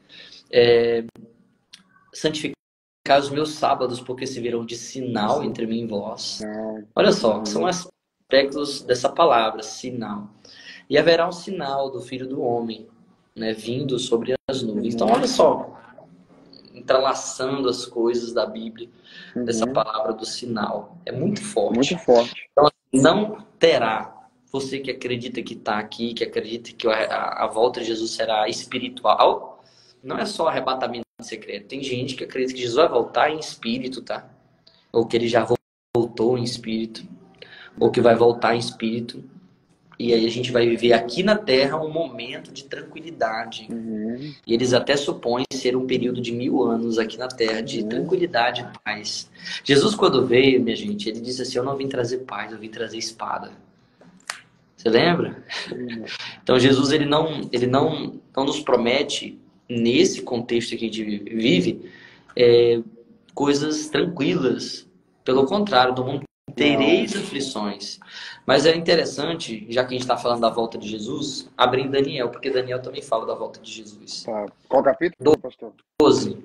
S1: Santificar os meus sábados, porque se virão de sinal entre mim e vós. Olha só, são aspectos dessa palavra, sinal. E haverá um sinal do Filho do Homem, né, vindo sobre as nuvens. Então, olha só, entrelaçando as coisas da Bíblia, dessa palavra do sinal. É muito forte.
S2: Muito forte.
S1: Então, não terá, você que acredita que está aqui, que acredita que a volta de Jesus será espiritual, não é só arrebatamento secreto. Tem gente que acredita que Jesus vai voltar em espírito, tá? Ou que ele já voltou em espírito, ou que vai voltar em espírito. E aí a gente vai viver aqui na Terra um momento de tranquilidade. E eles até supõem ser um período de 1000 anos aqui na Terra, de tranquilidade e paz. Jesus, quando veio, minha gente, ele disse assim, eu não vim trazer paz, eu vim trazer espada. Você lembra? Então Jesus, ele não nos promete, nesse contexto que a gente vive, coisas tranquilas. Pelo contrário, do mundo tereis aflições. Mas é interessante, já que a gente está falando da volta de Jesus, abrir em Daniel, porque Daniel também fala da volta de Jesus.
S2: Tá. Qual capítulo, pastor?
S1: 12.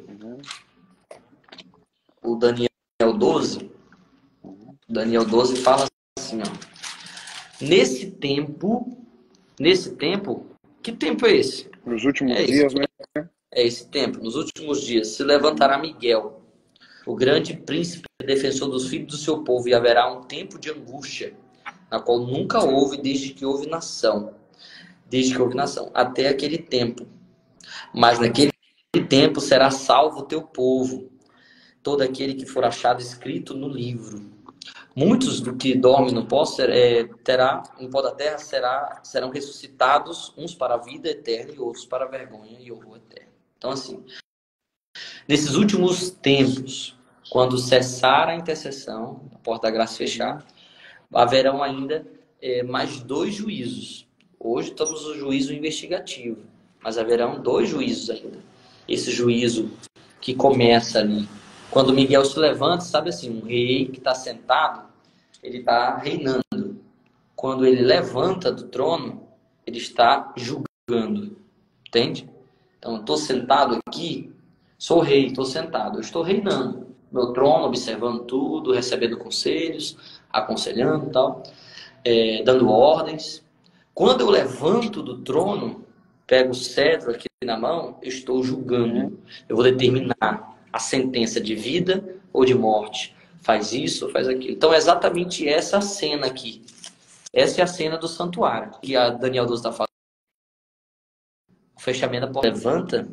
S1: O Daniel 12. Daniel 12 fala assim, ó. Nesse tempo, que tempo é esse?
S2: Nos últimos dias, né?
S1: É esse tempo, nos últimos dias, se levantará Miguel, o grande príncipe defensor dos filhos do seu povo, e haverá um tempo de angústia, na qual nunca houve desde que houve nação, até aquele tempo. Mas naquele tempo será salvo o teu povo, todo aquele que for achado escrito no livro. Muitos do que dormem no pó, no pó da terra serão ressuscitados, uns para a vida eterna e outros para a vergonha e horror eterno. Então, assim, nesses últimos tempos, quando cessar a intercessão, a porta da graça fechar, haverão ainda mais dois juízos. Hoje estamos no juízo investigativo, mas haverão dois juízos ainda. Esse juízo que começa ali, quando Miguel se levanta, sabe assim, um rei que está sentado, ele está reinando. Quando ele levanta do trono, ele está julgando. Entende? Então, eu estou sentado aqui, sou rei, estou sentado, eu estou reinando. Meu trono, observando tudo, recebendo conselhos, aconselhando e tal, dando ordens. Quando eu levanto do trono, pego o cetro aqui na mão, eu estou julgando. Eu vou determinar a sentença de vida ou de morte. Faz isso ou faz aquilo. Então é exatamente essa cena aqui. Essa é a cena do santuário que a Daniel 12 está falando. O fechamento da porta levanta,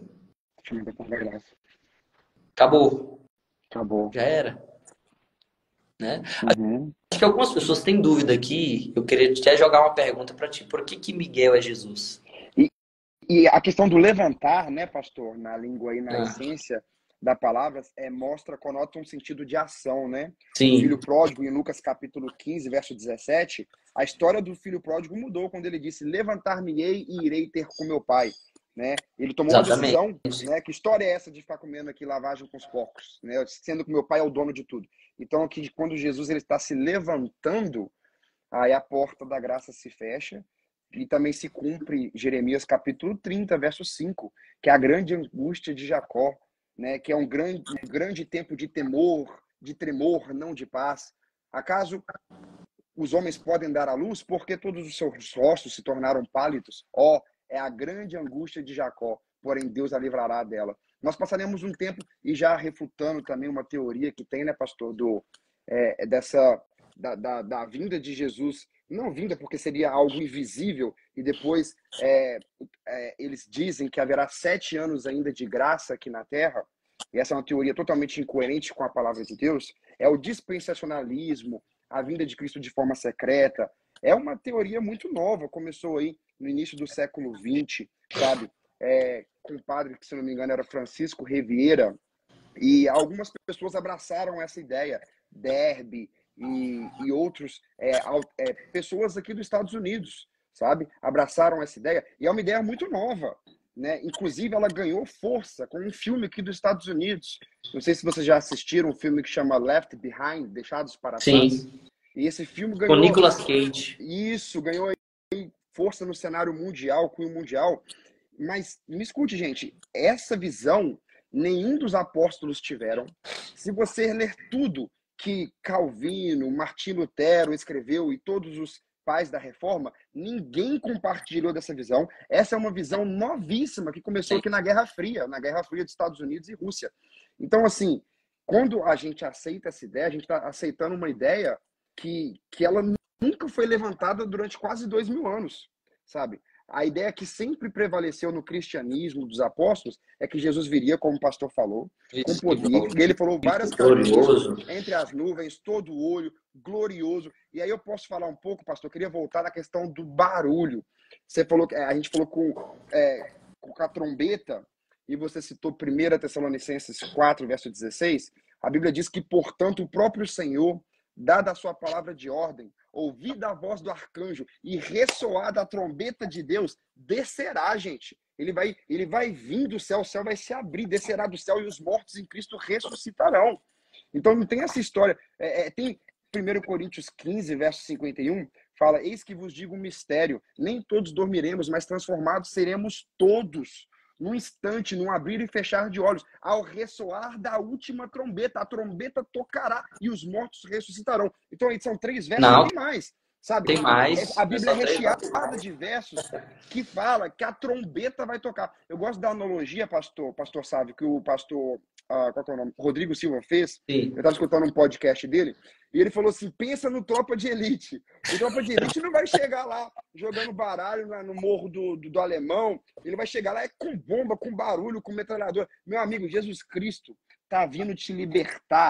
S1: acabou.
S2: Acabou.
S1: Já era. Né?
S2: Uhum.
S1: Acho que algumas pessoas têm dúvida aqui. Eu queria até jogar uma pergunta para ti. Por que Miguel é Jesus?
S2: E a questão do levantar, né, pastor, na língua e na
S1: Ah,
S2: essência da palavra, conota um sentido de ação, né? O filho
S1: sim,
S2: pródigo, em Lucas capítulo 15, verso 17, a história do filho pródigo mudou quando ele disse: levantar-me-ei e irei ter com meu pai, né? Ele tomou uma
S1: exatamente.
S2: decisão, né? Que história é essa de ficar comendo aqui lavagem com os porcos, né? Sendo que meu pai é o dono de tudo. Então, aqui, quando Jesus ele está se levantando, aí a porta da graça se fecha e também se cumpre Jeremias capítulo 30, verso 5, que é a grande angústia de Jacó, né? Que é um grande tempo de temor, de tremor, não de paz. Acaso os homens podem dar à luz porque todos os seus rostos se tornaram pálidos? Ó, é a grande angústia de Jacó, porém Deus a livrará dela. Nós passaremos um tempo, e já refutando também uma teoria que tem, né, pastor, da vinda de Jesus, não vinda porque seria algo invisível, e depois eles dizem que haverá 7 anos ainda de graça aqui na Terra, e essa é uma teoria totalmente incoerente com a palavra de Deus, é o dispensacionalismo, a vinda de Cristo de forma secreta. É uma teoria muito nova, começou aí no início do século XX, sabe? Com um padre que, se não me engano, era Francisco Revieira, e algumas pessoas abraçaram essa ideia, Derby e outros, pessoas aqui dos Estados Unidos, sabe? Abraçaram essa ideia, e é uma ideia muito nova, né? Inclusive, ela ganhou força com um filme aqui dos Estados Unidos. Não sei se vocês já assistiram um filme que chama Left Behind, Deixados para Trás.
S1: Sim.
S2: E esse filme
S1: Com
S2: ganhou
S1: Nicolas Cage.
S2: isso, ganhou força no cenário mundial, cunho mundial. Mas me escute, gente, essa visão nenhum dos apóstolos tiveram. Se você ler tudo que Calvino, Martim Lutero escreveu e todos os pais da reforma, ninguém compartilhou dessa visão. Essa é uma visão novíssima que começou aqui na Guerra Fria dos Estados Unidos e Rússia. Então, assim, quando a gente aceita essa ideia, a gente está aceitando uma ideia que ela nunca foi levantada durante quase 2000 anos, sabe? A ideia que sempre prevaleceu no cristianismo dos apóstolos é que Jesus viria, como o pastor falou, com poder, e ele falou várias características,
S1: Glorioso.
S2: entre as nuvens, todo o olho, glorioso. E aí eu posso falar um pouco, pastor, eu queria voltar na questão do barulho. Você falou que a gente falou com a trombeta, e você citou 1 Tessalonicenses 4, verso 16, a Bíblia diz que, portanto, o próprio Senhor, dada a sua palavra de ordem, ouvida a voz do arcanjo e ressoada a trombeta de Deus, descerá, gente. Ele vai vir do céu, o céu vai se abrir, descerá do céu e os mortos em Cristo ressuscitarão. Então não tem essa história. Tem 1 Coríntios 15, verso 51, fala: eis que vos digo um mistério, nem todos dormiremos, mas transformados seremos todos. Num instante, num abrir e fechar de olhos, ao ressoar da última trombeta, a trombeta tocará e os mortos ressuscitarão. Então, aí são 3 versos e
S1: Não,
S2: tem mais, sabe?
S1: tem mais.
S2: A
S1: Não é
S2: Bíblia é
S1: só três, não.
S2: recheada de versos que fala que a trombeta vai tocar. Eu gosto da analogia, pastor Sávio, que o pastor, qual que é o nome? Rodrigo Silva fez. Eu
S1: Sim.
S2: estava escutando um podcast dele, e ele falou assim: pensa no Tropa de Elite. O Tropa de Elite não vai chegar lá jogando baralho no morro do Alemão. Ele vai chegar lá com bomba, com barulho, com metralhadora. Meu amigo, Jesus Cristo está vindo te libertar.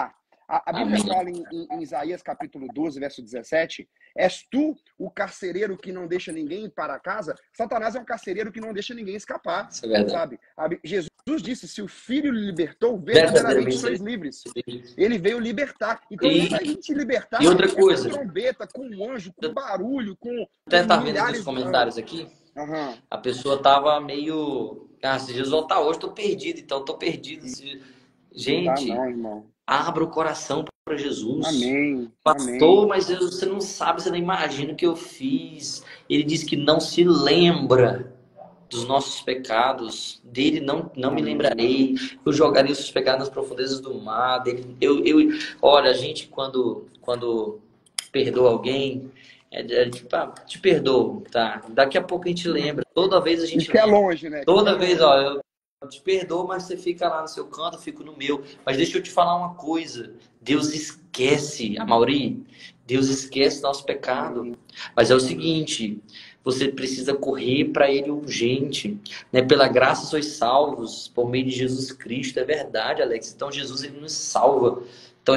S2: A Bíblia
S1: Amém.
S2: fala em Isaías capítulo 12, verso 17, és tu o carcereiro que não deixa ninguém ir para casa? Satanás é um carcereiro que não deixa ninguém escapar,
S1: Isso é verdade.
S2: sabe? Jesus disse, se o Filho lhe libertou, verdadeiramente
S1: Verdadeiramente
S2: sois livres. Ele veio libertar. Então ele não vai vir te
S1: E
S2: libertar
S1: outra
S2: com
S1: coisa,
S2: trombeta, com anjo, com barulho, com
S1: até tá vendo aqui os
S2: milhares...
S1: comentários aqui,
S2: Aham.
S1: a pessoa tava meio, se Jesus voltar hoje, tô perdido, então tô perdido.
S2: Não tá
S1: Gente,
S2: não, irmão.
S1: abra o coração para Jesus.
S2: Amém.
S1: Pastor,
S2: Amém.
S1: mas você não sabe, você não imagina o que eu fiz. Ele diz que não se lembra dos nossos pecados, dele não me
S2: Amém.
S1: lembrarei, eu jogarei os seus pecados nas profundezas do mar, olha, a gente quando perdoa alguém, tipo, te perdoo, tá? Daqui a pouco a gente lembra, toda vez a
S2: E
S1: gente
S2: que é
S1: lembra,
S2: longe, né? Que é
S1: toda vez,
S2: longe.
S1: ó, eu te perdoo, mas você fica lá no seu canto, eu fico no meu. Mas deixa eu te falar uma coisa, Deus esquece, Amaury, Deus esquece nosso pecado.
S2: Amém.
S1: Mas é o seguinte, você precisa correr para Ele urgente, né? Pela graça sois salvos, por meio de Jesus Cristo, é verdade, Alex. Então Jesus ele nos salva. Então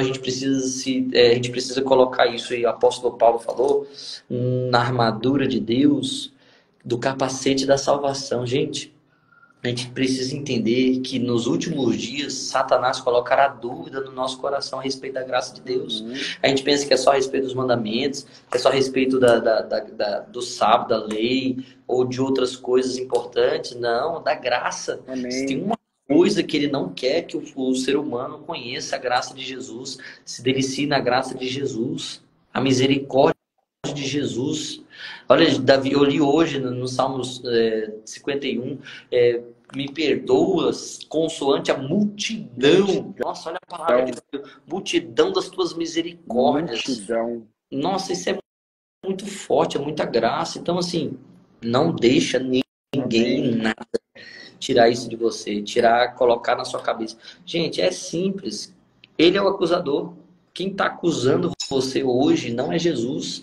S1: a gente precisa colocar isso aí. O apóstolo Paulo falou na armadura de Deus, do capacete da salvação, gente. A gente precisa entender que nos últimos dias Satanás colocará dúvida no nosso coração a respeito da graça de Deus. A gente pensa que é só a respeito dos mandamentos, que é só a respeito do sábado, da lei ou de outras coisas importantes. Não, da graça. Se tem
S2: Amém.
S1: uma coisa que ele não quer que o ser humano conheça a graça de Jesus, se delicie na graça de Jesus, a misericórdia de Jesus. Olha, Davi, eu li hoje no Salmos 51, me perdoas consoante a multidão. Nossa, olha a palavra aqui, multidão das tuas misericórdias.
S2: Multidão.
S1: Nossa, isso é muito forte, é muita graça. Então, assim, não deixa ninguém, nada, tirar isso de você, colocar na sua cabeça. Gente, é simples. Ele é o acusador. Quem está acusando você hoje não é Jesus,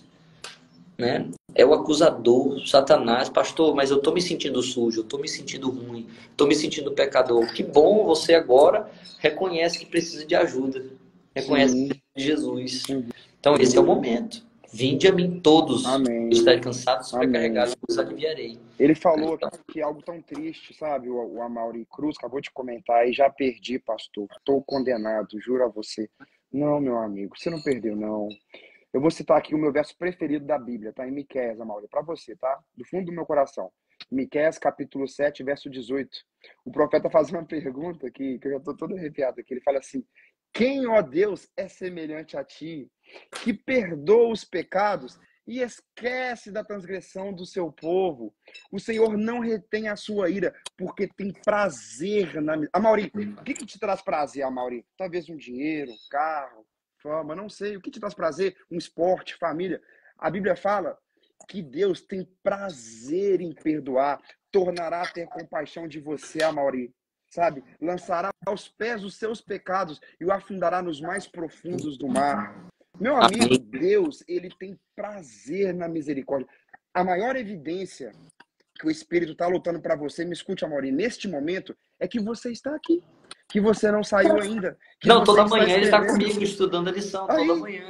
S1: né? É o acusador, Satanás. Pastor, mas eu tô me sentindo sujo, eu tô me sentindo ruim, tô me sentindo pecador. Que bom, você agora reconhece que precisa de ajuda, reconhece que precisa de Jesus. Então esse é o momento. Vinde a mim todos,
S2: Amém.
S1: estarei cansado, sobrecarregado,
S2: Amém.
S1: vos aliviarei.
S2: Ele falou aqui algo tão triste, sabe? O Amaury Cruz acabou de comentar e já perdi, pastor. Estou condenado, juro a você. Não, meu amigo, você não perdeu, não. Eu vou citar aqui o meu verso preferido da Bíblia, tá? Em Miqueias, Amaury, para você, tá? Do fundo do meu coração. Miqueias, capítulo 7, verso 18. O profeta faz uma pergunta que eu já estou todo arrepiado aqui. Ele fala assim: quem, ó Deus, é semelhante a ti, que perdoa os pecados e esquece da transgressão do seu povo? O Senhor não retém a sua ira, porque tem prazer na... Amaury, o que te traz prazer, Amaury? Talvez um dinheiro, um carro, fama, não sei. O que te traz prazer? Um esporte, família. A Bíblia fala que Deus tem prazer em perdoar, tornará a ter compaixão de você, Amaury, sabe? Lançará aos pés os seus pecados e o afundará nos mais profundos do mar. Meu amigo, Deus, ele tem prazer na misericórdia. A maior evidência que o Espírito está lutando para você, me escute, Amaury, neste momento, é que você está aqui. Que você não saiu ainda. Que
S1: Não,
S2: você
S1: toda
S2: está
S1: manhã ele está
S2: escrevendo.
S1: comigo estudando a lição, toda
S2: Aí,
S1: manhã.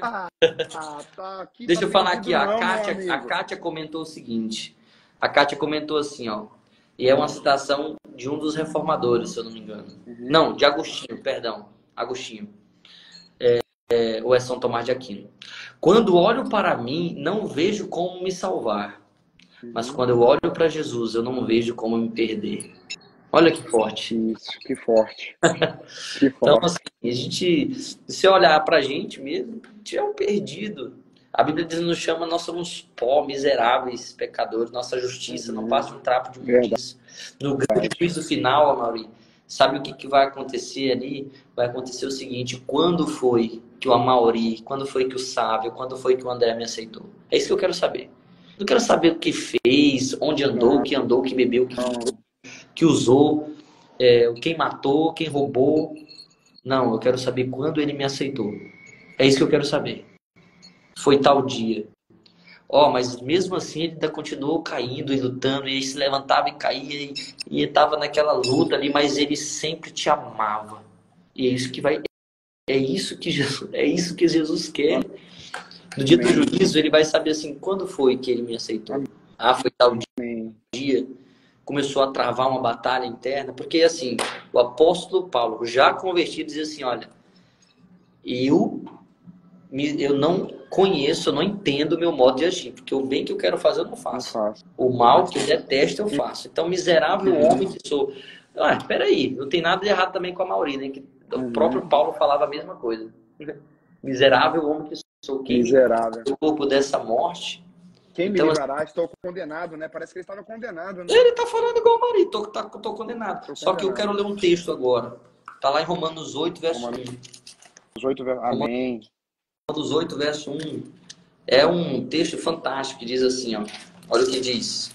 S2: tá aqui,
S1: Deixa
S2: tá
S1: eu falar
S2: perdido
S1: aqui, ó,
S2: não, meu
S1: a
S2: amigo.
S1: Kátia comentou o seguinte. A Kátia comentou assim, ó. E é uma citação de um dos reformadores, se eu não me engano. Não, de Agostinho, perdão. Agostinho. Ou é São Tomás de Aquino. Quando olho para mim, não vejo como me salvar. Mas quando eu olho para Jesus, eu não vejo como me perder. Olha que forte.
S2: Isso, que forte. Que
S1: Então,
S2: forte.
S1: assim, a gente, se olhar pra gente mesmo, a gente é um perdido. A Bíblia nos chama, nós somos pó, miseráveis, pecadores. Nossa justiça não passa de um trapo de imundícia. No grande juízo final, Amaury, sabe o que vai acontecer ali? Vai acontecer o seguinte: quando foi que o Amaury, quando foi que o Sávio, quando foi que o André me aceitou? É isso que eu quero saber. Não quero saber o que fez, onde andou, o que bebeu, o que usou, quem matou, quem roubou. Não, eu quero saber quando ele me aceitou. É isso que eu quero saber. Foi tal dia. Mas mesmo assim ele ainda continuou caindo e lutando, e se levantava e caía, e estava naquela luta ali, mas ele sempre te amava. E é isso que vai É isso que Jesus quer. No dia do
S2: Amém.
S1: juízo, ele vai saber assim, quando foi que ele me aceitou? Ah, foi tal
S2: Amém.
S1: dia. Começou a travar uma batalha interna, porque assim, o apóstolo Paulo, já convertido, dizia assim, olha, eu não conheço, eu não entendo o meu modo de agir, porque o bem que eu quero fazer eu não
S2: Não
S1: faço.
S2: faço.
S1: O mal que eu detesto eu faço. Então, miserável homem que sou. Ah, peraí, não tem nada de errado também com a maioria, né? Que o próprio Paulo falava a mesma coisa. Miserável homem que sou. Quem me
S2: Miserável.
S1: o corpo dessa morte?
S2: Quem me
S1: Então,
S2: livrará? Estou condenado, né? Parece que ele estava condenado, né?
S1: ele tá falando igual o marido, tô condenado.
S2: Estou
S1: Só que eu
S2: condenado.
S1: quero ler um texto agora. Tá lá em Romanos 8, verso
S2: Romanos
S1: 1.
S2: 8, amém.
S1: Romanos 8, verso 1. É um texto fantástico que diz assim, ó. Olha o que diz.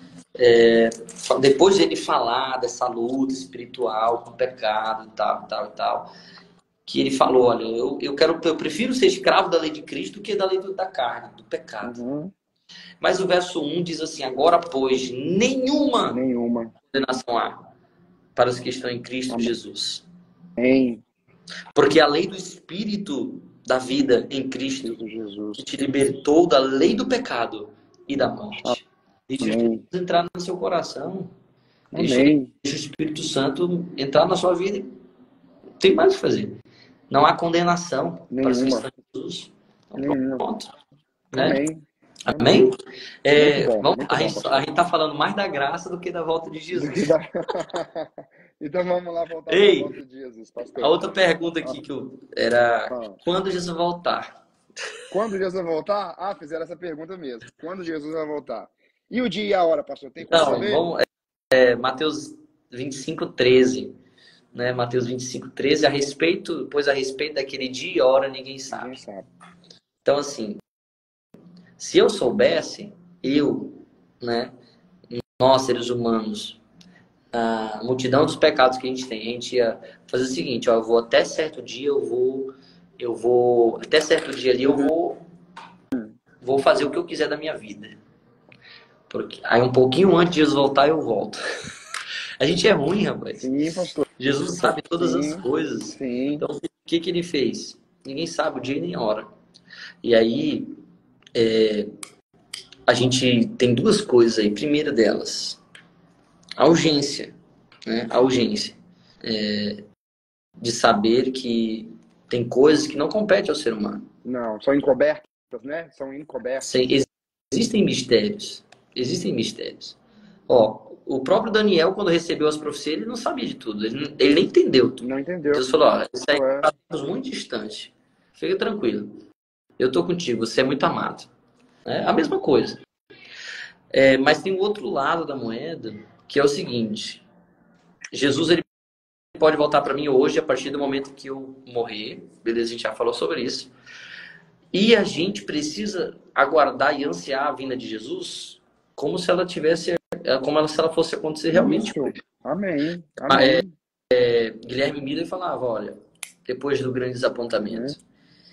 S1: Depois de ele falar dessa luta espiritual com o pecado e tal, tal e tal, que ele falou, olha, eu prefiro ser escravo da lei de Cristo do que da lei da carne, do pecado.
S2: Uhum.
S1: Mas o verso 1 diz assim, agora pois, nenhuma
S2: Nenhuma.
S1: condenação há para os que estão em Cristo
S2: Amém.
S1: Jesus. Porque a lei do Espírito da vida em Cristo,
S2: Cristo Jesus.
S1: que te libertou da lei do pecado e da morte. Deixa Jesus
S2: Amém.
S1: entrar no seu coração. Deixa
S2: Amém.
S1: o Espírito Santo entrar na sua vida. Não tem mais o que fazer. Não há condenação para os que
S2: Nenhuma.
S1: estão em Jesus. Então,
S2: Nenhuma.
S1: pronto. Né?
S2: Amém.
S1: Amém?
S2: Amém. Muito bom,
S1: Vamos,
S2: muito bom,
S1: a
S2: pastor.
S1: gente está falando mais da graça do que da volta de
S2: Do que
S1: Jesus.
S2: dá... Então vamos lá voltar para a
S1: Ei,
S2: volta de Jesus,
S1: a
S2: pastor.
S1: outra pergunta aqui que eu era
S2: Ah.
S1: quando Jesus voltar?
S2: Quando Jesus vai voltar? Ah, fizeram essa pergunta mesmo. Quando Jesus vai voltar? E o dia e a hora, pastor? Tem como
S1: Então,
S2: saber?
S1: vamos, Mateus 25:13, né? Mateus 25:13 pois a respeito daquele dia e hora ninguém
S2: Ninguém
S1: sabe.
S2: sabe.
S1: Então, assim, se eu soubesse, né, nós seres humanos, a multidão dos pecados que a gente tem, a gente ia fazer o seguinte, ó, eu vou até certo dia, até certo dia ali vou fazer o que eu quiser da minha vida. Porque aí um pouquinho antes de Jesus voltar, eu volto. A gente é ruim, rapaz.
S2: Sim, pastor.
S1: Jesus sabe todas as
S2: Sim,
S1: coisas.
S2: sim.
S1: Então, o que ele fez? Ninguém sabe o dia nem a hora. E aí, a gente tem duas coisas aí. Primeira delas, a urgência, né? A urgência de saber que tem coisas que não competem ao ser humano.
S2: Não, são encobertas, né? São encobertas.
S1: Existem mistérios. Existem mistérios. Ó, o próprio Daniel, quando recebeu as profecias, ele não sabia de tudo. Ele nem entendeu tudo.
S2: Não entendeu?
S1: Deus falou, olha, isso aí
S2: É.
S1: está muito distante. Fica tranquilo. Eu tô contigo, você é muito amado. É a mesma coisa. Mas tem o outro lado da moeda, que é o seguinte. Jesus, ele pode voltar para mim hoje, a partir do momento que eu morrer. Beleza, a gente já falou sobre isso. E a gente precisa aguardar e ansiar a vinda de Jesus como se ela tivesse, se ela fosse acontecer realmente.
S2: Isso. Amém. Amém.
S1: Guilherme Miller falava, olha, depois do grande desapontamento,
S2: Né?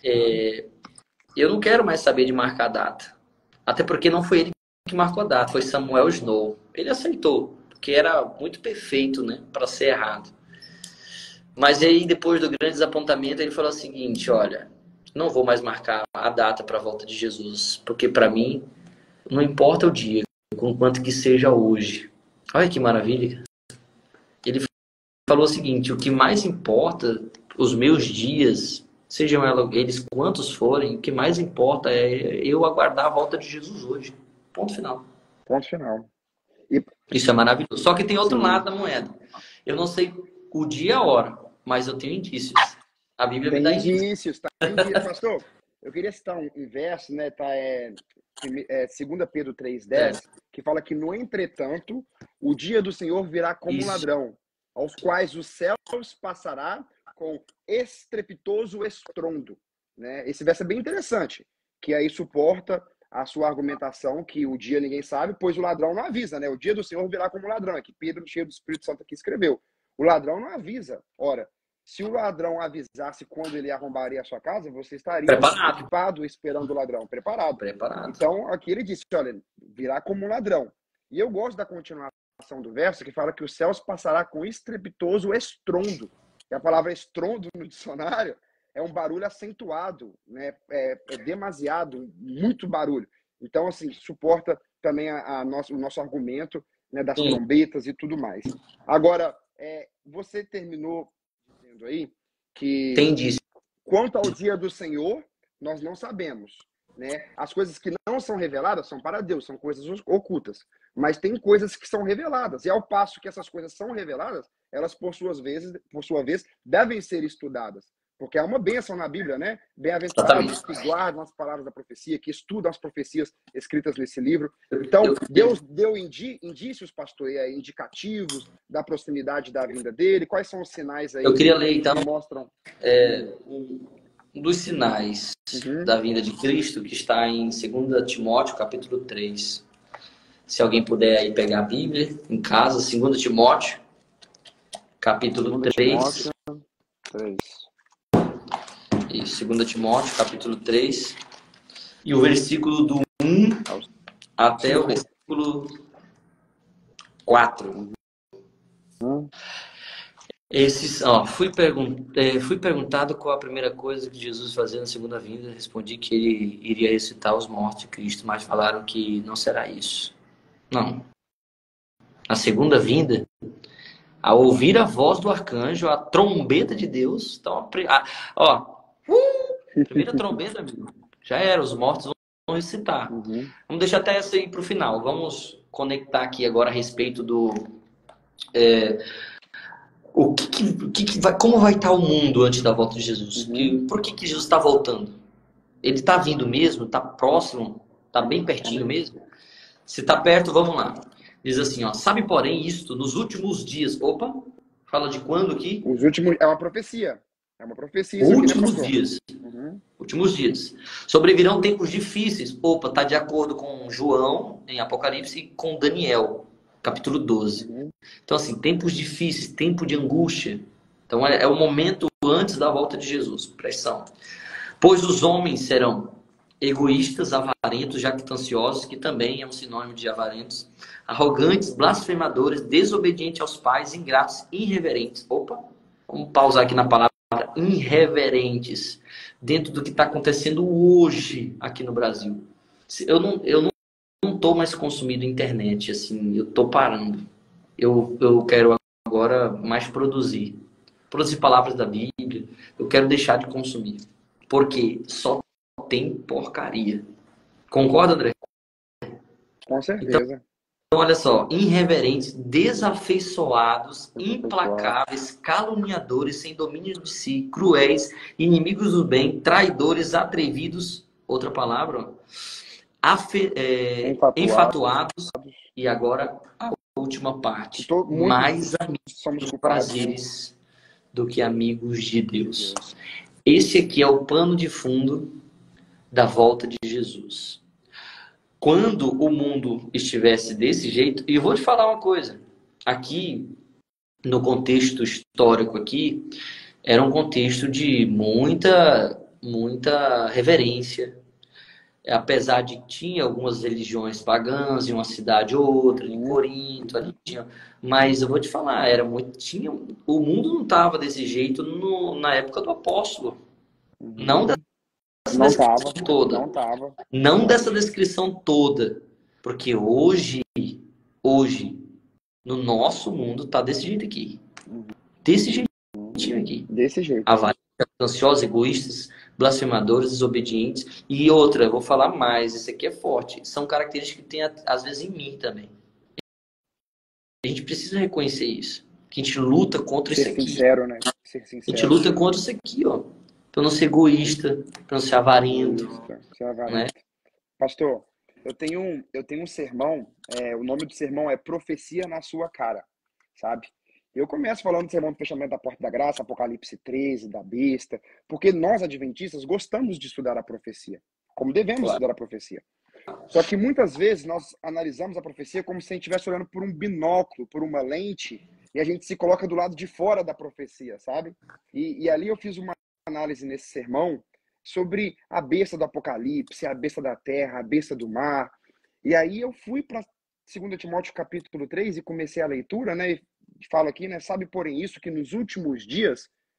S1: eu não quero mais saber de marcar a data. Até porque não foi ele que marcou a data, foi Samuel Snow. Ele aceitou, porque era muito perfeito, né, para ser errado. Mas aí, depois do grande desapontamento, ele falou o seguinte, olha, não vou mais marcar a data para a volta de Jesus, porque para mim não importa o dia, conquanto que seja hoje. Olha que maravilha. Ele falou o seguinte, o que mais importa, os meus dias, sejam eles quantos forem, o que mais importa é eu aguardar a volta de Jesus hoje. Ponto final.
S2: Ponto final. E,
S1: Isso é maravilhoso. Só que tem outro
S2: sim.
S1: lado da moeda. Eu não sei o dia e a hora, mas eu tenho indícios. A Bíblia me dá
S2: Tem
S1: indícios.
S2: indícios, tá? Pastor, eu queria citar um verso, né? Tá, 2 Pedro 3,10, que fala que, no entretanto, o dia do Senhor virá como um
S1: Isso.
S2: ladrão, aos quais os céus passará com estrepitoso estrondo. Né? Esse verso é bem interessante, que aí suporta a sua argumentação que o dia ninguém sabe, pois o ladrão não avisa, né? O dia do Senhor virá como um ladrão, é que Pedro, cheio do Espírito Santo, aqui escreveu. O ladrão não avisa. Ora, se o ladrão avisasse quando ele arrombaria a sua casa, você estaria
S1: Preparado.
S2: equipado esperando o ladrão, preparado.
S1: Preparado.
S2: Então, aqui ele disse, olha, virá como um ladrão. E eu gosto da continuação do verso, que fala que os céus passará com estrepitoso estrondo. E a palavra estrondo no dicionário é um barulho acentuado, né? É demasiado, muito barulho. Então, assim, suporta também o nosso argumento, né, das
S1: Sim,
S2: trombetas e tudo mais. Agora, você terminou dizendo aí que
S1: entendi.
S2: quanto ao dia do Senhor, nós não sabemos, né? As coisas que não são reveladas são para Deus, são coisas ocultas. Mas tem coisas que são reveladas. E ao passo que essas coisas são reveladas, elas, por sua vez, devem ser estudadas. Porque há uma bênção na Bíblia, né? Bem-aventurados
S1: Exatamente.
S2: os que guardam as palavras da profecia, que estudam as profecias escritas nesse livro.
S1: Eu,
S2: Então, Deus deu indícios, pastor, indicativos da proximidade da vinda dele. Quais são os sinais
S1: eu
S2: aí
S1: queria ler, então,
S2: que mostram?
S1: um dos sinais
S2: Uhum.
S1: da vinda de Cristo, que está em 2 Timóteo, capítulo 3. Se alguém puder aí pegar a Bíblia em casa, 2 Timóteo, capítulo
S2: 2
S1: 3.
S2: Timóteo 3.
S1: Isso, 2 Timóteo, capítulo 3. E o versículo do 1 até o
S2: 5.
S1: versículo 4.
S2: Uhum.
S1: Fui perguntado qual a primeira coisa que Jesus fazia na segunda vinda. Respondi que ele iria ressuscitar os mortos de Cristo, mas falaram que não será isso. Não. A segunda vinda, ao ouvir a voz do arcanjo, a trombeta de Deus. Então, primeira trombeta, amigo, já era, os mortos vão ressuscitar.
S2: Uhum.
S1: Vamos deixar até essa aí para o final. Vamos conectar aqui agora a respeito do como vai estar o mundo antes da volta de Jesus?
S2: Uhum.
S1: Por que Jesus está voltando? Ele está vindo mesmo? Está próximo? Está bem pertinho
S2: Amém.
S1: mesmo? Se está perto, vamos lá. Diz assim, ó, sabe porém isto, nos últimos dias. Opa, fala de quando aqui?
S2: Os últimos, é uma profecia. É uma profecia isso aqui, né,
S1: Últimos
S2: pastor?
S1: dias.
S2: Uhum.
S1: Últimos dias. Sobrevirão tempos difíceis. Opa, está de acordo com João, em Apocalipse, e com Daniel, capítulo 12.
S2: Uhum.
S1: Então, assim, tempos difíceis, tempo de angústia. Então, é o momento antes da volta de Jesus. Pressão. Pois os homens serão egoístas, avarentos, jactanciosos, que também é um sinônimo de avarentos, arrogantes, blasfemadores, desobedientes aos pais, ingratos, irreverentes. Opa, vamos pausar aqui na palavra irreverentes, dentro do que está acontecendo hoje aqui no Brasil. Eu não estou mais consumindo internet, assim, eu estou parando. Eu quero agora mais produzir. Produzir palavras da Bíblia. Eu quero deixar de consumir. Porque só tem porcaria. Concorda, André?
S2: Com
S1: Então,
S2: certeza.
S1: olha só. Irreverentes, desafeiçoados,
S2: Desafeiçoado.
S1: implacáveis, caluniadores, sem domínio de si, cruéis, inimigos do bem, traidores, atrevidos. Outra palavra, ó,
S2: Enfatuados.
S1: enfatuados. E agora a última parte.
S2: Muitos
S1: Mais amigos
S2: somos
S1: dos
S2: culpados
S1: prazeres do que amigos de
S2: de
S1: Deus.
S2: Deus.
S1: Esse aqui é o pano de fundo da volta de Jesus. Quando o mundo estivesse desse jeito, e eu vou te falar uma coisa, aqui no contexto histórico aqui, era um contexto de muita reverência, apesar de que tinha algumas religiões pagãs em uma cidade ou outra, em
S2: Uhum.
S1: Corinto, ali tinha, mas eu vou te falar, o mundo não estava desse jeito na época do apóstolo, não
S2: Uhum.
S1: dessa
S2: Não
S1: descrição
S2: tava.
S1: toda,
S2: Não tava.
S1: não dessa descrição toda, porque hoje no nosso mundo tá desse jeito aqui,
S2: Uhum.
S1: desse jeitinho aqui,
S2: Desse jeito.
S1: avarentos, ansiosos, egoístas, blasfemadores, desobedientes. E outra, eu vou falar mais, isso aqui é forte. São características que tem, às vezes, em mim também. A gente precisa reconhecer isso. Que a gente luta contra
S2: Ser
S1: isso aqui.
S2: sincero, né? Ser
S1: A gente
S2: sincero.
S1: luta contra isso aqui, ó. Pra não ser egoísta, pra não ser avarento,
S2: Egoísta. Ser
S1: né?
S2: avarento. Pastor, eu tenho um sermão, o nome do sermão é Profecia na Sua Cara, sabe? Eu começo falando do sermão do fechamento da Porta da Graça, Apocalipse 13, da besta, porque nós, adventistas, gostamos de estudar a profecia, como devemos
S1: Claro.
S2: estudar a profecia. Só que muitas vezes nós analisamos a profecia como se a gente estivesse olhando por um binóculo, por uma lente, e a gente se coloca do lado de fora da profecia, sabe? E ali eu fiz uma análise nesse sermão sobre a besta do Apocalipse, a besta da terra, a besta do mar. E aí eu fui para 2 Timóteo capítulo 3 e comecei a leitura, né? E falo aqui, né? Sabe, porém, isso que nos últimos dias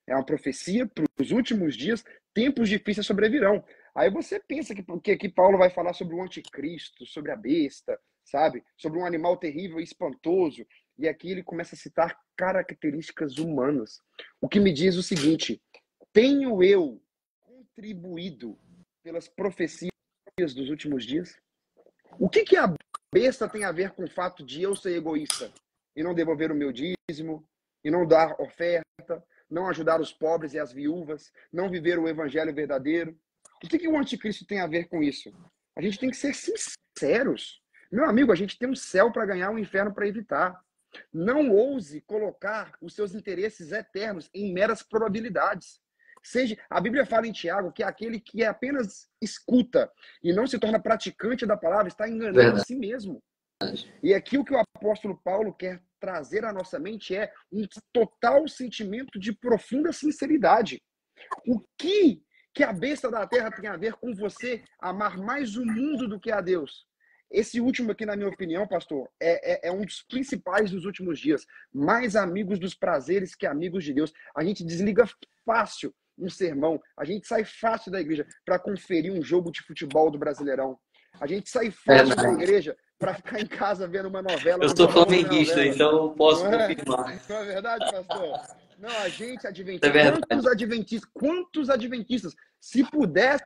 S2: É uma profecia para os últimos dias, tempos difíceis sobrevirão. Aí você pensa que aqui Paulo vai falar sobre o anticristo, sobre a besta, sabe? Sobre um animal terrível e espantoso. E aqui ele começa a citar características humanas. O que me diz o seguinte: tenho eu contribuído pelas profecias dos últimos dias? O que a besta tem a ver com o fato de eu ser egoísta e não devolver o meu dízimo, e não dar oferta, não ajudar os pobres e as viúvas, não viver o evangelho verdadeiro? O que o anticristo tem a ver com isso? A gente tem que ser sinceros. Meu amigo, a gente tem um céu para ganhar, um inferno para evitar. Não ouse colocar os seus interesses eternos em meras probabilidades. A Bíblia fala em Tiago que aquele que apenas escuta e não se torna praticante da palavra está enganando a si mesmo. E aqui o que o apóstolo Paulo quer trazer à nossa mente é um total sentimento de profunda sinceridade. O que a besta da terra tem a ver com você amar mais o mundo do que a Deus? Esse último aqui, na minha opinião, pastor, é um dos principais dos últimos dias. Mais amigos dos prazeres que amigos de Deus. A gente desliga fácil um sermão. A gente sai fácil da igreja para conferir um jogo de futebol do Brasileirão. A gente sai fácil da igreja para ficar em casa vendo uma novela.
S1: Eu sou flamenguista, então posso confirmar.
S2: Não é verdade, pastor? Não, a gente adventista.
S1: É verdade.
S2: Quantos adventistas, se pudesse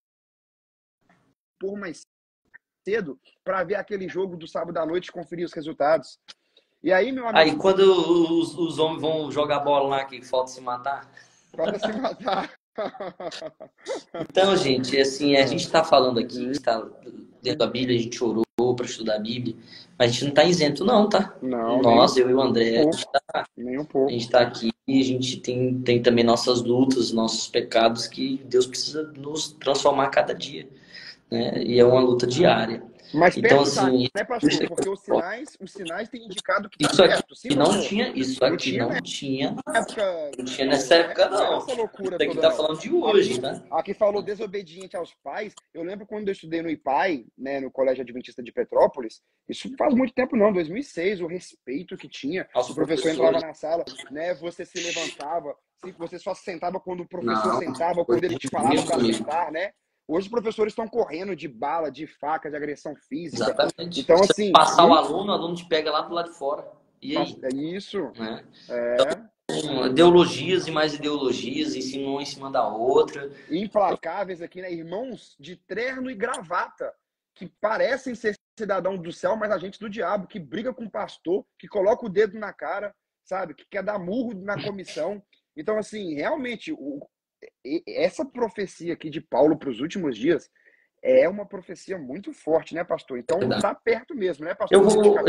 S2: por mais cedo para ver aquele jogo do sábado à noite e conferir os resultados. E aí, meu amigo...
S1: Aí quando os homens vão jogar bola lá, que falta se matar?
S2: Falta se matar.
S1: Então, gente, assim, a gente está falando aqui, está dentro da Bíblia, a gente orou para estudar a Bíblia, mas a gente não está isento não, tá?
S2: Não,
S1: nós, eu e o André,
S2: nem um pouco.
S1: A gente está aqui e a gente tem também nossas lutas, nossos pecados que Deus precisa nos transformar a cada dia, né? E é uma luta diária.
S2: Mas
S1: então,
S2: perto
S1: assim,
S2: né, pastor? Porque os sinais têm indicado que
S1: isso aqui perto. Sim, não tinha, isso aqui não tinha nessa época, não.
S2: Essa loucura
S1: toda, tá falando de hoje, né?
S2: Aqui falou desobediente aos pais. Eu lembro quando eu estudei no IPAI, né, no Colégio Adventista de Petrópolis, isso faz muito tempo não, 2006, o respeito que tinha. O professor entrava na sala, né, você se levantava, você só sentava quando o professor sentava, quando ele te falava para sentar, né? Hoje os professores estão correndo de bala, de faca, de agressão física.
S1: Exatamente.
S2: Então,
S1: se
S2: assim,
S1: passar o aluno te pega lá do lado de fora. E aí?
S2: É isso.
S1: Né? Então, ideologias e mais ideologias, ensino uma em cima da outra.
S2: Implacáveis aqui, né? Irmãos de terno e gravata, que parecem ser cidadãos do céu, mas agentes do diabo, que briga com o pastor, que coloca o dedo na cara, sabe? Que quer dar murro na comissão. Então, assim, realmente, essa profecia aqui de Paulo para os últimos dias é uma profecia muito forte, né, pastor? Então está perto mesmo, né, pastor?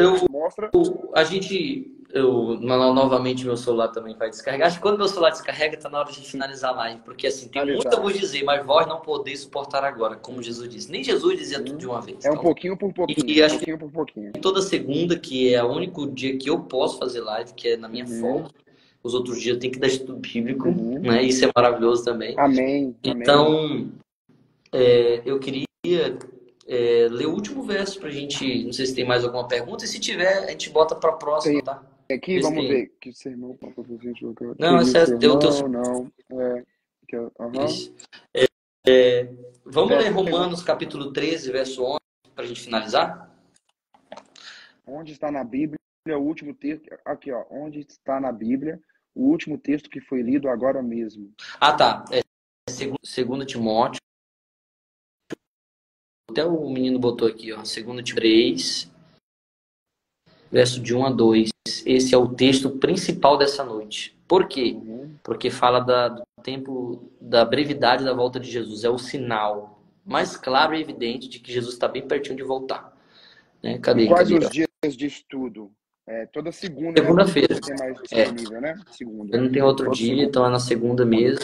S1: Novamente meu celular também vai descarregar. Acho que quando meu celular descarrega, tá na hora de finalizar a live, porque assim, tem muito eu vou dizer, mas vós não podeis suportar agora, como Jesus disse. Nem Jesus dizia tudo de uma vez.
S2: É um pouquinho por pouquinho.
S1: E acho que toda segunda, que é o único dia que eu posso fazer live, que é na minha folga. Os outros dias tem que dar estudo bíblico, né? Isso é maravilhoso também.
S2: Amém.
S1: Então, eu queria ler o último verso pra gente. Não sei se tem mais alguma pergunta. E se tiver, a gente bota pra próxima, tá?
S2: Aqui, vamos ver. Que sermão para
S1: Não, esse é o teu.
S2: Não.
S1: Vamos ler Romanos capítulo 13, verso 11, pra gente finalizar?
S2: Onde está na Bíblia o último texto? Aqui, ó. Onde está na Bíblia o último texto que foi lido agora mesmo?
S1: Ah, tá. É 2 Timóteo. Até o menino botou aqui, ó. 2 Timóteo 3, verso de 1 a 2. Esse é o texto principal dessa noite. Por quê? Porque fala do tempo, da brevidade da volta de Jesus. É o sinal mais claro e evidente de que Jesus está bem pertinho de voltar. Né?
S2: Cadê os dias de estudo? Toda
S1: segunda-feira.
S2: Tem mais disponível, né? Segunda.
S1: Não tem outro dia, então é na segunda mesmo.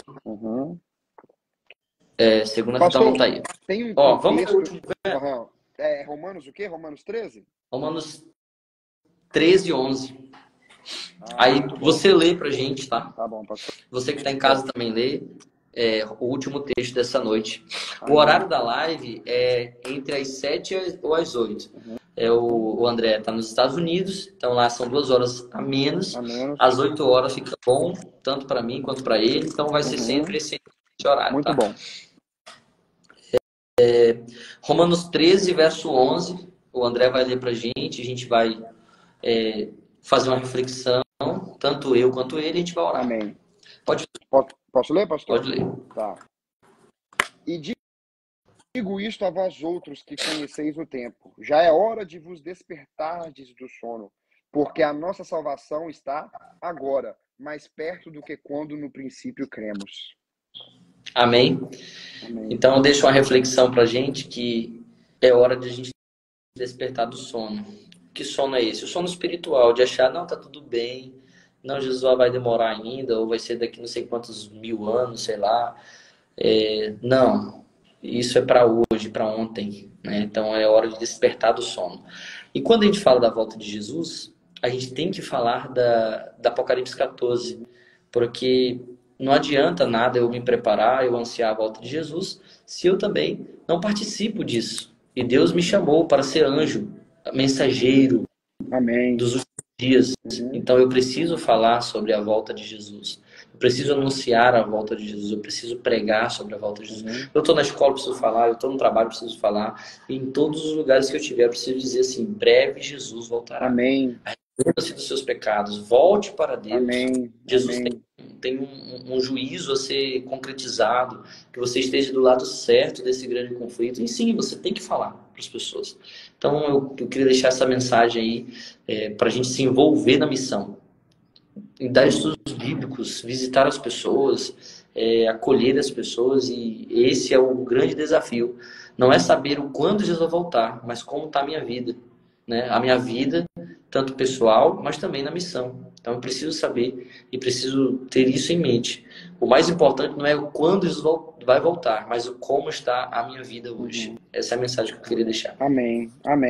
S1: Segunda-feira tá aí.
S2: Tem
S1: vamos pro último.
S2: Romanos o quê? Romanos 13?
S1: Romanos 13, 11. Aí você lê pra gente, tá?
S2: Tá bom, pastor.
S1: Você que tá em casa também lê o último texto dessa noite. O horário da live é entre as 7 ou as 8. O André está nos Estados Unidos, então lá são 2 horas a menos.
S2: A menos.
S1: Às 8 horas fica bom, tanto para mim quanto para ele, então vai ser sempre esse horário,
S2: Muito
S1: tá?
S2: bom.
S1: Romanos 13, verso 11, o André vai ler para a gente vai fazer uma reflexão, tanto eu quanto ele, a gente vai orar.
S2: Amém.
S1: Pode,
S2: Posso ler, pastor?
S1: pode ler.
S2: Tá. E digo isto a vós outros que conheceis o tempo. Já é hora de vos despertardes do sono, porque a nossa salvação está agora, mais perto do que quando no princípio cremos.
S1: Amém?
S2: Amém.
S1: Então eu deixo uma reflexão para a gente que é hora de a gente despertar do sono. Que sono é esse? O sono espiritual, de achar, não, tá tudo bem, não, Jesus vai demorar ainda, ou vai ser daqui não sei quantos mil anos, sei lá. Não, isso é para hoje, para ontem, né? Então é hora de despertar do sono. E quando a gente fala da volta de Jesus, a gente tem que falar da Apocalipse 14, porque não adianta nada eu me preparar, eu ansiar a volta de Jesus, se eu também não participo disso. E Deus me chamou para ser anjo, mensageiro
S2: Amém.
S1: dos últimos dias. Então eu preciso falar sobre a volta de Jesus. Eu preciso anunciar a volta de Jesus. Eu preciso pregar sobre a volta de Jesus. Eu estou na escola, eu preciso falar. Eu estou no trabalho, eu preciso falar. E em todos os lugares que eu estiver, eu preciso dizer assim: breve Jesus voltará.
S2: Amém.
S1: Arrependa-se dos seus pecados. Volte para Deus.
S2: Amém.
S1: Jesus
S2: Amém.
S1: tem um juízo a ser concretizado. Que você esteja do lado certo desse grande conflito. E sim, você tem que falar para as pessoas. Então eu queria deixar essa mensagem aí para a gente se envolver na missão. Em dar estudos bíblicos, visitar as pessoas, acolher as pessoas, e esse é o grande desafio. Não é saber o quando Jesus vai voltar, mas como está a minha vida, né? A minha vida, tanto pessoal, mas também na missão. Então eu preciso saber e preciso ter isso em mente. O mais importante não é o quando Jesus vai voltar, mas o como está a minha vida hoje. Essa é a mensagem que eu queria deixar.
S2: Amém. Amém.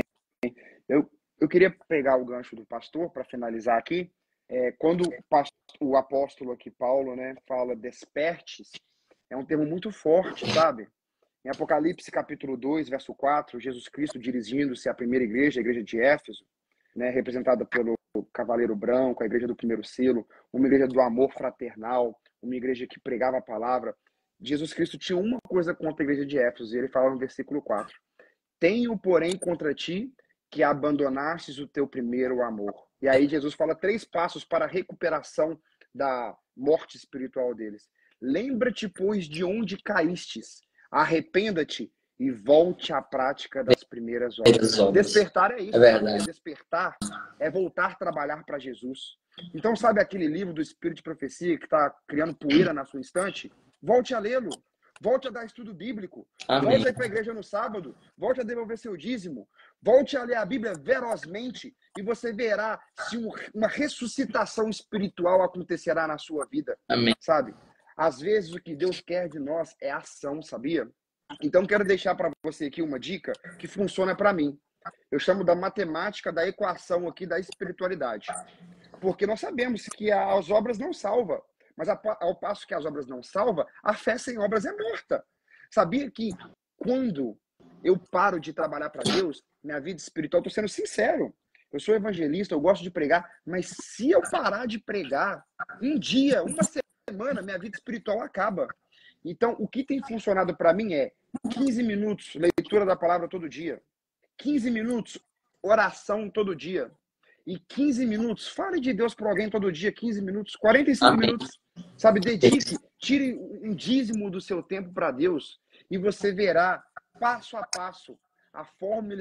S2: Eu queria pegar o gancho do pastor para finalizar aqui. Quando o apóstolo aqui, Paulo, né, fala despertes, é um termo muito forte, sabe? Em Apocalipse capítulo 2, verso 4, Jesus Cristo dirigindo-se à primeira igreja, a igreja de Éfeso, né, representada pelo cavaleiro branco, a igreja do primeiro selo, uma igreja do amor fraternal, uma igreja que pregava a palavra. Jesus Cristo tinha uma coisa contra a igreja de Éfeso, e ele fala no versículo 4: tenho, porém, contra ti que abandonastes o teu primeiro amor. E aí Jesus fala 3 passos para a recuperação da morte espiritual deles. Lembra-te, pois, de onde caístes. Arrependa-te e volte à prática das primeiras obras. Despertar é isso.
S1: É verdade.
S2: Despertar é voltar a trabalhar para Jesus. Então, sabe aquele livro do Espírito de Profecia que está criando poeira na sua estante? Volte a lê-lo. Volte a dar estudo bíblico.
S1: Amém.
S2: Volte a ir para a igreja no sábado. Volte a devolver seu dízimo. Volte a ler a Bíblia ferozmente e você verá se uma ressuscitação espiritual acontecerá na sua vida.
S1: Amém.
S2: Sabe? Às vezes o que Deus quer de nós é ação, sabia? Então quero deixar para você aqui uma dica que funciona para mim. Eu chamo da matemática da equação aqui da espiritualidade. Porque nós sabemos que as obras não salvam. Mas ao passo que as obras não salvam, a fé sem obras é morta. Sabia que quando eu paro de trabalhar para Deus, minha vida espiritual, estou sendo sincero, eu sou evangelista, eu gosto de pregar, mas se eu parar de pregar, um dia, uma semana, minha vida espiritual acaba. Então, o que tem funcionado para mim é 15 minutos leitura da palavra todo dia, 15 minutos oração todo dia, e 15 minutos, fale de Deus para alguém todo dia, 15 minutos, 45
S1: Amém.
S2: minutos, sabe? Dedique, tire um dízimo do seu tempo para Deus e você verá, passo a passo, a fórmula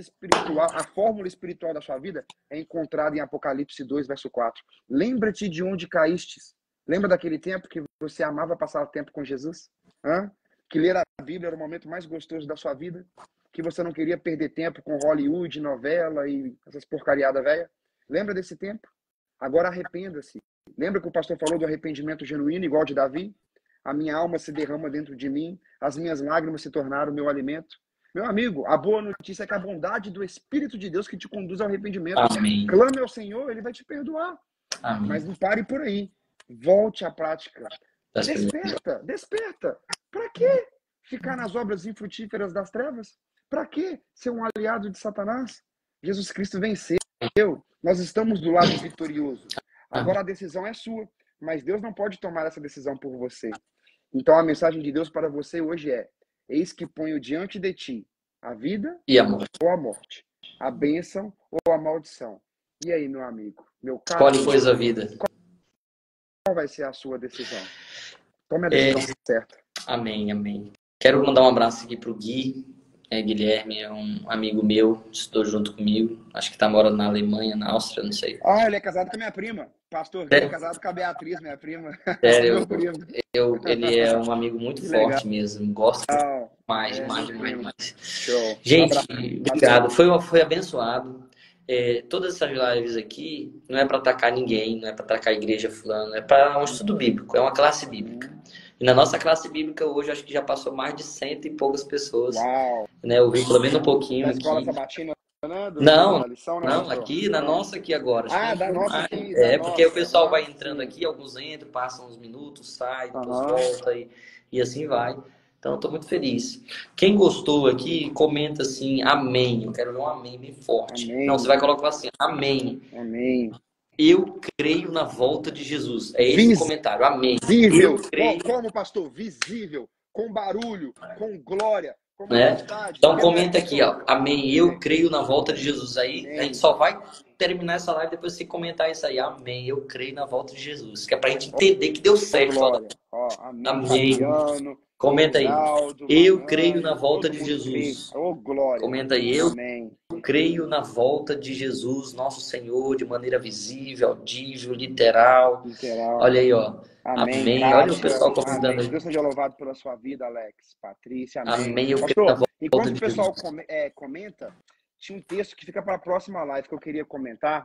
S2: espiritual da sua vida é encontrada em Apocalipse 2, verso 4. Lembra-te de onde caístes. Lembra daquele tempo que você amava passar tempo com Jesus? Que ler a Bíblia era o momento mais gostoso da sua vida? Que você não queria perder tempo com Hollywood, novela e essas porcariadas velhas? Lembra desse tempo? Agora arrependa-se. Lembra que o pastor falou do arrependimento genuíno, igual de Davi? A minha alma se derrama dentro de mim, as minhas lágrimas se tornaram meu alimento. Meu amigo, a boa notícia é que a bondade do Espírito de Deus que te conduz ao arrependimento.
S1: Amém.
S2: Clame ao Senhor, Ele vai te perdoar.
S1: Amém.
S2: Mas não pare por aí. Volte à prática. Desperta. Para quê ficar nas obras infrutíferas das trevas? Para quê ser um aliado de Satanás? Jesus Cristo venceu. Nós estamos do lado vitorioso. Agora a decisão é sua, mas Deus não pode tomar essa decisão por você. Então a mensagem de Deus para você hoje é: eis que ponho diante de ti a vida
S1: E amor.
S2: ou a morte, a bênção ou a maldição. E aí, meu amigo, meu caro,
S1: Escolhe, pois, a vida.
S2: qual vai ser a sua decisão? Tome a decisão certa.
S1: Amém, amém. Quero mandar um abraço aqui pro Gui. Guilherme é um amigo meu, estudou junto comigo. Acho que tá morando na Alemanha, na Áustria, não sei.
S2: Ah, ele é casado com a minha prima. Pastor Gui é casado com a Beatriz, minha prima.
S1: Sério,
S2: Meu primo.
S1: ele é um amigo muito
S2: Que
S1: forte
S2: legal.
S1: mesmo. Gosto demais,
S2: É,
S1: demais,
S2: meu
S1: demais,
S2: primo.
S1: demais.
S2: Show.
S1: Gente,
S2: Abraço.
S1: obrigado. Foi abençoado. Todas essas lives aqui não é para atacar ninguém, não é para atacar a igreja fulano, é para um estudo bíblico, é uma classe bíblica. E na nossa classe bíblica hoje, acho que já passou mais de 100 e poucas pessoas.
S2: Uau.
S1: Né? Eu vi pelo menos um pouquinho
S2: Da escola
S1: aqui.
S2: Sabatina, né?
S1: Não,
S2: Da lição, né,
S1: não,
S2: pastor?
S1: aqui na nossa aqui agora. Acho que
S2: Ah,
S1: já
S2: da
S1: foi
S2: nossa
S1: mais.
S2: aqui, da
S1: Porque o
S2: nossa.
S1: pessoal vai entrando
S2: Sim.
S1: aqui, alguns entram, passam uns minutos, sai, depois
S2: Aham.
S1: volta e assim vai. Então, estou muito feliz. Quem gostou aqui, comenta assim, amém. Eu quero ver um amém bem forte.
S2: Amém.
S1: Não, você vai colocar assim, amém.
S2: Amém.
S1: Eu creio na volta de Jesus. É esse o comentário, amém.
S2: Visível.
S1: Eu creio.
S2: Como, pastor? Visível. Com barulho, com glória, com
S1: Né?
S2: majestade.
S1: Então
S2: Como,
S1: comenta aqui, ó,
S2: pastor?
S1: amém, eu creio na volta de Jesus. Aí a gente
S2: Amém.
S1: só vai terminar essa live depois você comentar isso aí, amém, eu creio na volta de Jesus, que é pra gente entender que deu
S2: Ó,
S1: certo.
S2: glória. Ó, amém.
S1: Amém.
S2: Fabiano,
S1: Comenta aí,
S2: Geraldo,
S1: eu creio na
S2: Manani,
S1: volta
S2: todo
S1: de
S2: mundo crê.
S1: Jesus.
S2: Ô, glória.
S1: Comenta aí, eu
S2: Amém.
S1: creio na volta de Jesus, nosso Senhor, de maneira visível, audível, literal.
S2: Literal.
S1: Olha aí, ó.
S2: Amém,
S1: Amém. Olha o
S2: Kátia.
S1: pessoal comentando
S2: Amém.
S1: aí.
S2: Deus seja louvado pela sua vida, Alex. Patrícia, amém.
S1: Amém, eu creio na
S2: Pastor,
S1: volta
S2: enquanto o
S1: de Jesus.
S2: pessoal comenta, tinha um texto que fica para a próxima live que eu queria comentar.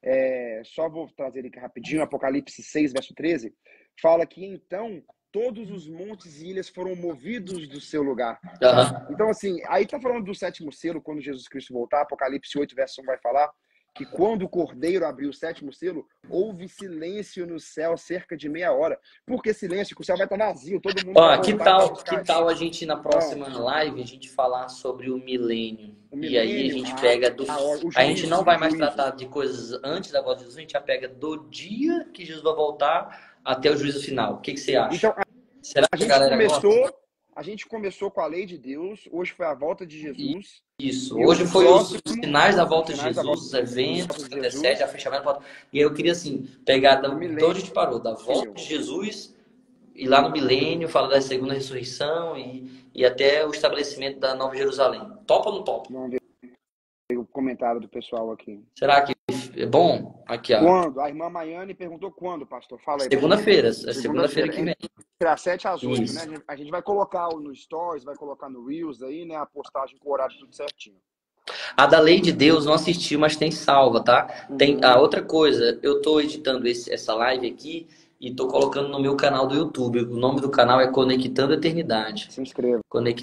S2: Só vou trazer ele aqui rapidinho. Apocalipse 6, verso 13. Fala que então todos os montes e ilhas foram movidos do seu lugar. Tá? Então, assim, aí tá falando do sétimo selo, quando Jesus Cristo voltar. Apocalipse 8, verso 1 vai falar que quando o Cordeiro abriu o sétimo selo, houve silêncio no céu cerca de meia hora. Por que silêncio? Porque o céu vai estar vazio, todo mundo vai
S1: Que
S2: voltar para os
S1: tal a gente na próxima live a gente falar sobre o milênio? E aí a gente pega a gente não vai mais tratar de coisas antes da volta de Jesus, a gente já pega do dia que Jesus vai voltar até o juízo final. O que você acha?
S2: Então,
S1: Será que a galera gosta?
S2: A gente começou com a lei de Deus, hoje foi a volta de Jesus.
S1: Isso,
S2: e
S1: hoje foi os
S2: próximo,
S1: sinais da volta de
S2: sinais da
S1: Jesus, os eventos,
S2: de
S1: até
S2: Jesus.
S1: 7, a fechamento da volta. E aí eu queria assim, pegar de onde a gente parou, da volta de Jesus, e lá no milênio, falar da segunda ressurreição e até o estabelecimento da Nova Jerusalém. Topa ou não topa?
S2: Vamos ver o comentário do pessoal aqui.
S1: Será que é bom? Aqui, ó.
S2: Quando? A irmã Maiane perguntou quando, pastor? Fala aí.
S1: Segunda-feira. É segunda-feira que vem.
S2: Entre as 7 às 8,
S1: Isso.
S2: né? A gente vai colocar no Stories, vai colocar no Reels aí, né? A postagem com o horário tudo certinho.
S1: A da Lei de Deus não assisti, mas tem salva, tá? Tem a outra coisa, eu tô editando essa live aqui e tô colocando no meu canal do YouTube. O nome do canal é Conectando Eternidade.
S2: Se inscreva.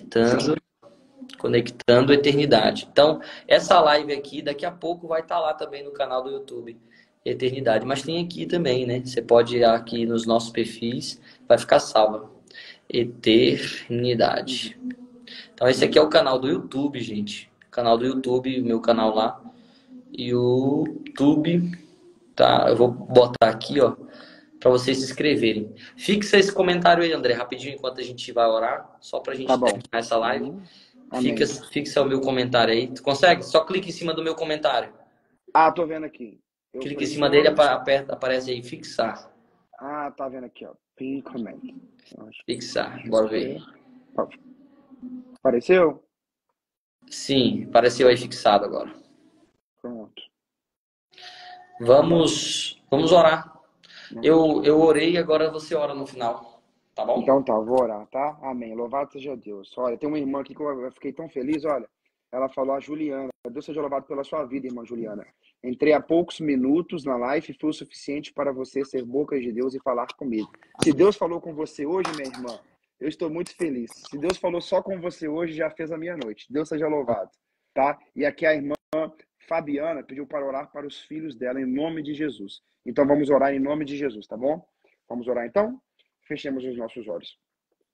S1: Conectando Eternidade. Então, essa live aqui, daqui a pouco vai estar lá também no canal do YouTube, Eternidade. Mas tem aqui também, né? Você pode ir aqui nos nossos perfis, vai ficar salva. Eternidade. Então, esse aqui é o canal do YouTube, gente. O canal do YouTube, o meu canal lá. E o YouTube, tá? Eu vou botar aqui, ó, para vocês se inscreverem. Fixa esse comentário aí, André, rapidinho, enquanto a gente vai orar, só pra gente terminar essa live. Fixa o meu comentário aí. Tu consegue? Só clica em cima do meu comentário.
S2: Ah, tô vendo aqui.
S1: Clica em cima dele, aparece aí, fixar.
S2: Ah, tá vendo aqui, ó. Pin comment.
S1: Fixar, bora ver.
S2: Apareceu?
S1: Sim, apareceu aí fixado agora.
S2: Pronto.
S1: Vamos orar. Eu orei e agora você ora no final. Tá bom?
S2: Então tá, vou orar, tá? Amém. Louvado seja Deus. Olha, tem uma irmã aqui que eu fiquei tão feliz, olha. Ela falou, a Juliana. Deus seja louvado pela sua vida, irmã Juliana. Entrei há poucos minutos na live e foi o suficiente para você ser boca de Deus e falar comigo. Se Deus falou com você hoje, minha irmã, eu estou muito feliz. Se Deus falou só com você hoje, já fez a minha noite. Deus seja louvado, tá? E aqui a irmã Fabiana pediu para orar para os filhos dela em nome de Jesus. Então vamos orar em nome de Jesus, tá bom? Vamos orar então? Fechemos os nossos olhos.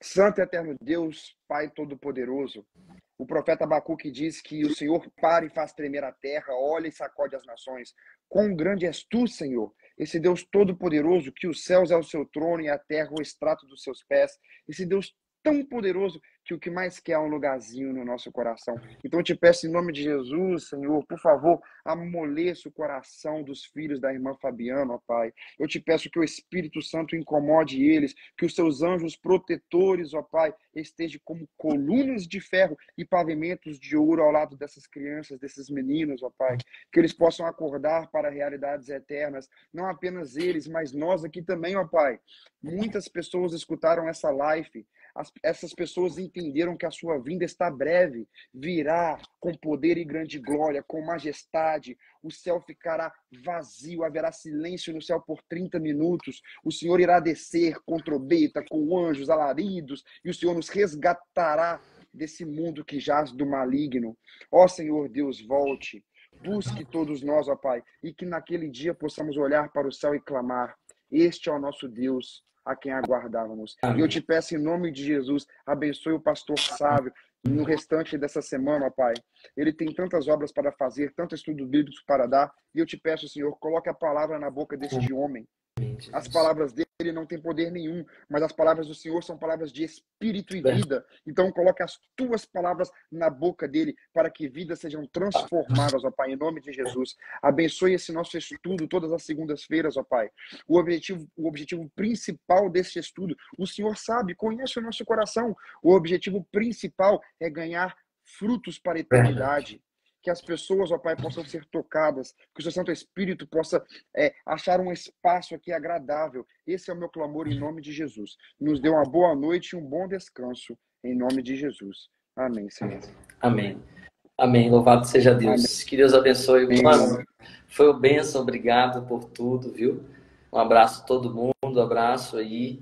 S2: Santo e eterno Deus, Pai Todo-Poderoso, o profeta Abacuque diz que o Senhor para e faz tremer a terra, olha e sacode as nações. Quão grande és tu, Senhor, esse Deus Todo-Poderoso, que os céus é o seu trono e a terra o extrato dos seus pés. Esse Deus tão poderoso que o que mais quer é um lugarzinho no nosso coração. Então eu te peço em nome de Jesus, Senhor, por favor, amoleça o coração dos filhos da irmã Fabiana, ó Pai. Eu te peço que o Espírito Santo incomode eles, que os seus anjos protetores, ó Pai, estejam como colunas de ferro e pavimentos de ouro ao lado dessas crianças, desses meninos, ó Pai. Que eles possam acordar para realidades eternas, não apenas eles, mas nós aqui também, ó Pai. Muitas pessoas escutaram essa live, essas pessoas entenderam que a sua vinda está breve, virá com poder e grande glória, com majestade, o céu ficará vazio, haverá silêncio no céu por 30 minutos, o Senhor irá descer com trombeta, com anjos, alaridos, e o Senhor nos resgatará desse mundo que jaz do maligno. Ó Senhor Deus, volte, busque todos nós, ó Pai, e que naquele dia possamos olhar para o céu e clamar, este é o nosso Deus, a quem aguardávamos. E eu te peço em nome de Jesus, abençoe o pastor Sávio no restante dessa semana, ó Pai. Ele tem tantas obras para fazer, tanto estudo bíblico para dar, e eu te peço, Senhor, coloque a palavra na boca deste homem. As palavras dele não têm poder nenhum, mas as palavras do Senhor são palavras de espírito e vida. Então coloque as tuas palavras na boca dele, para que vidas sejam transformadas, ó Pai, em nome de Jesus. Abençoe esse nosso estudo todas as segundas-feiras, ó Pai. O objetivo principal desse estudo, o Senhor sabe, conhece o nosso coração. O objetivo principal é ganhar frutos para a eternidade. Que as pessoas, ó Pai, possam ser tocadas, que o seu Santo Espírito possa achar um espaço aqui agradável. Esse é o meu clamor em nome de Jesus. Nos dê uma boa noite e um bom descanso, em nome de Jesus. Amém, Senhor.
S1: Amém. Amém. Louvado seja Deus.
S2: Amém.
S1: Que Deus abençoe.
S2: Amém.
S1: Foi uma bênção. Obrigado por tudo, viu? Um abraço a todo mundo. Abraço aí.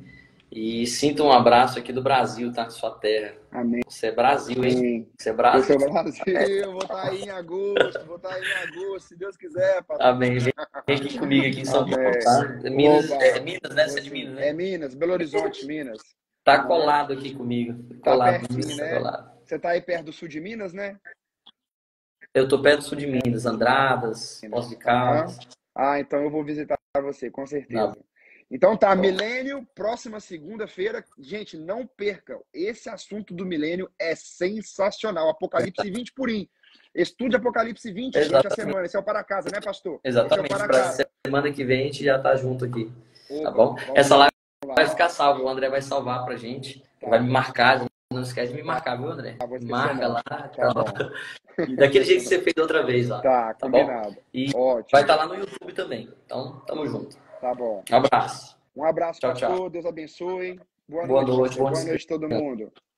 S1: E sinta um abraço aqui do Brasil, tá? Na sua terra.
S2: Amém.
S1: Você é Brasil, hein?
S2: Amém.
S1: Você é Brasil.
S2: Eu sou Brasil. Vou estar aí em agosto, se Deus quiser. Pastor.
S1: Amém. Vem aqui comigo aqui em São Paulo, tá? Minas, Minas, né? Você é de Minas, né?
S2: É Minas, Belo Horizonte, Minas.
S1: Tá colado aqui comigo.
S2: Tá
S1: Colado,
S2: pertinho, né?
S1: Colado.
S2: Você tá aí perto do sul de Minas, né?
S1: Eu tô perto do sul de Minas, Andradas, Poços de Caldas.
S2: Ah, então eu vou visitar você, com certeza. Não. Então tá, milênio, próxima segunda-feira. Gente, não percam. Esse assunto do milênio é sensacional. Apocalipse 20 purim. Estude Apocalipse 20 durante a semana. Esse é o para casa, né, pastor?
S1: Exatamente.
S2: Esse é o
S1: para casa. Semana que vem a gente já tá junto aqui.
S2: Opa,
S1: tá bom? Essa live vai ficar salva. O André vai salvar pra gente. Tá. Vai me marcar. Não esquece de me marcar, viu, André? Marca lá.
S2: Tá bom.
S1: Daquele jeito que você fez da outra vez lá.
S2: Tá combinado.
S1: Bom? E
S2: ótimo.
S1: Vai estar lá no YouTube também. Então, tamo junto.
S2: Tá bom.
S1: Um abraço.
S2: Um abraço,
S1: tchau,
S2: pastor.
S1: Tchau.
S2: Deus abençoe. Boa
S1: noite.
S2: Boa noite, todo mundo.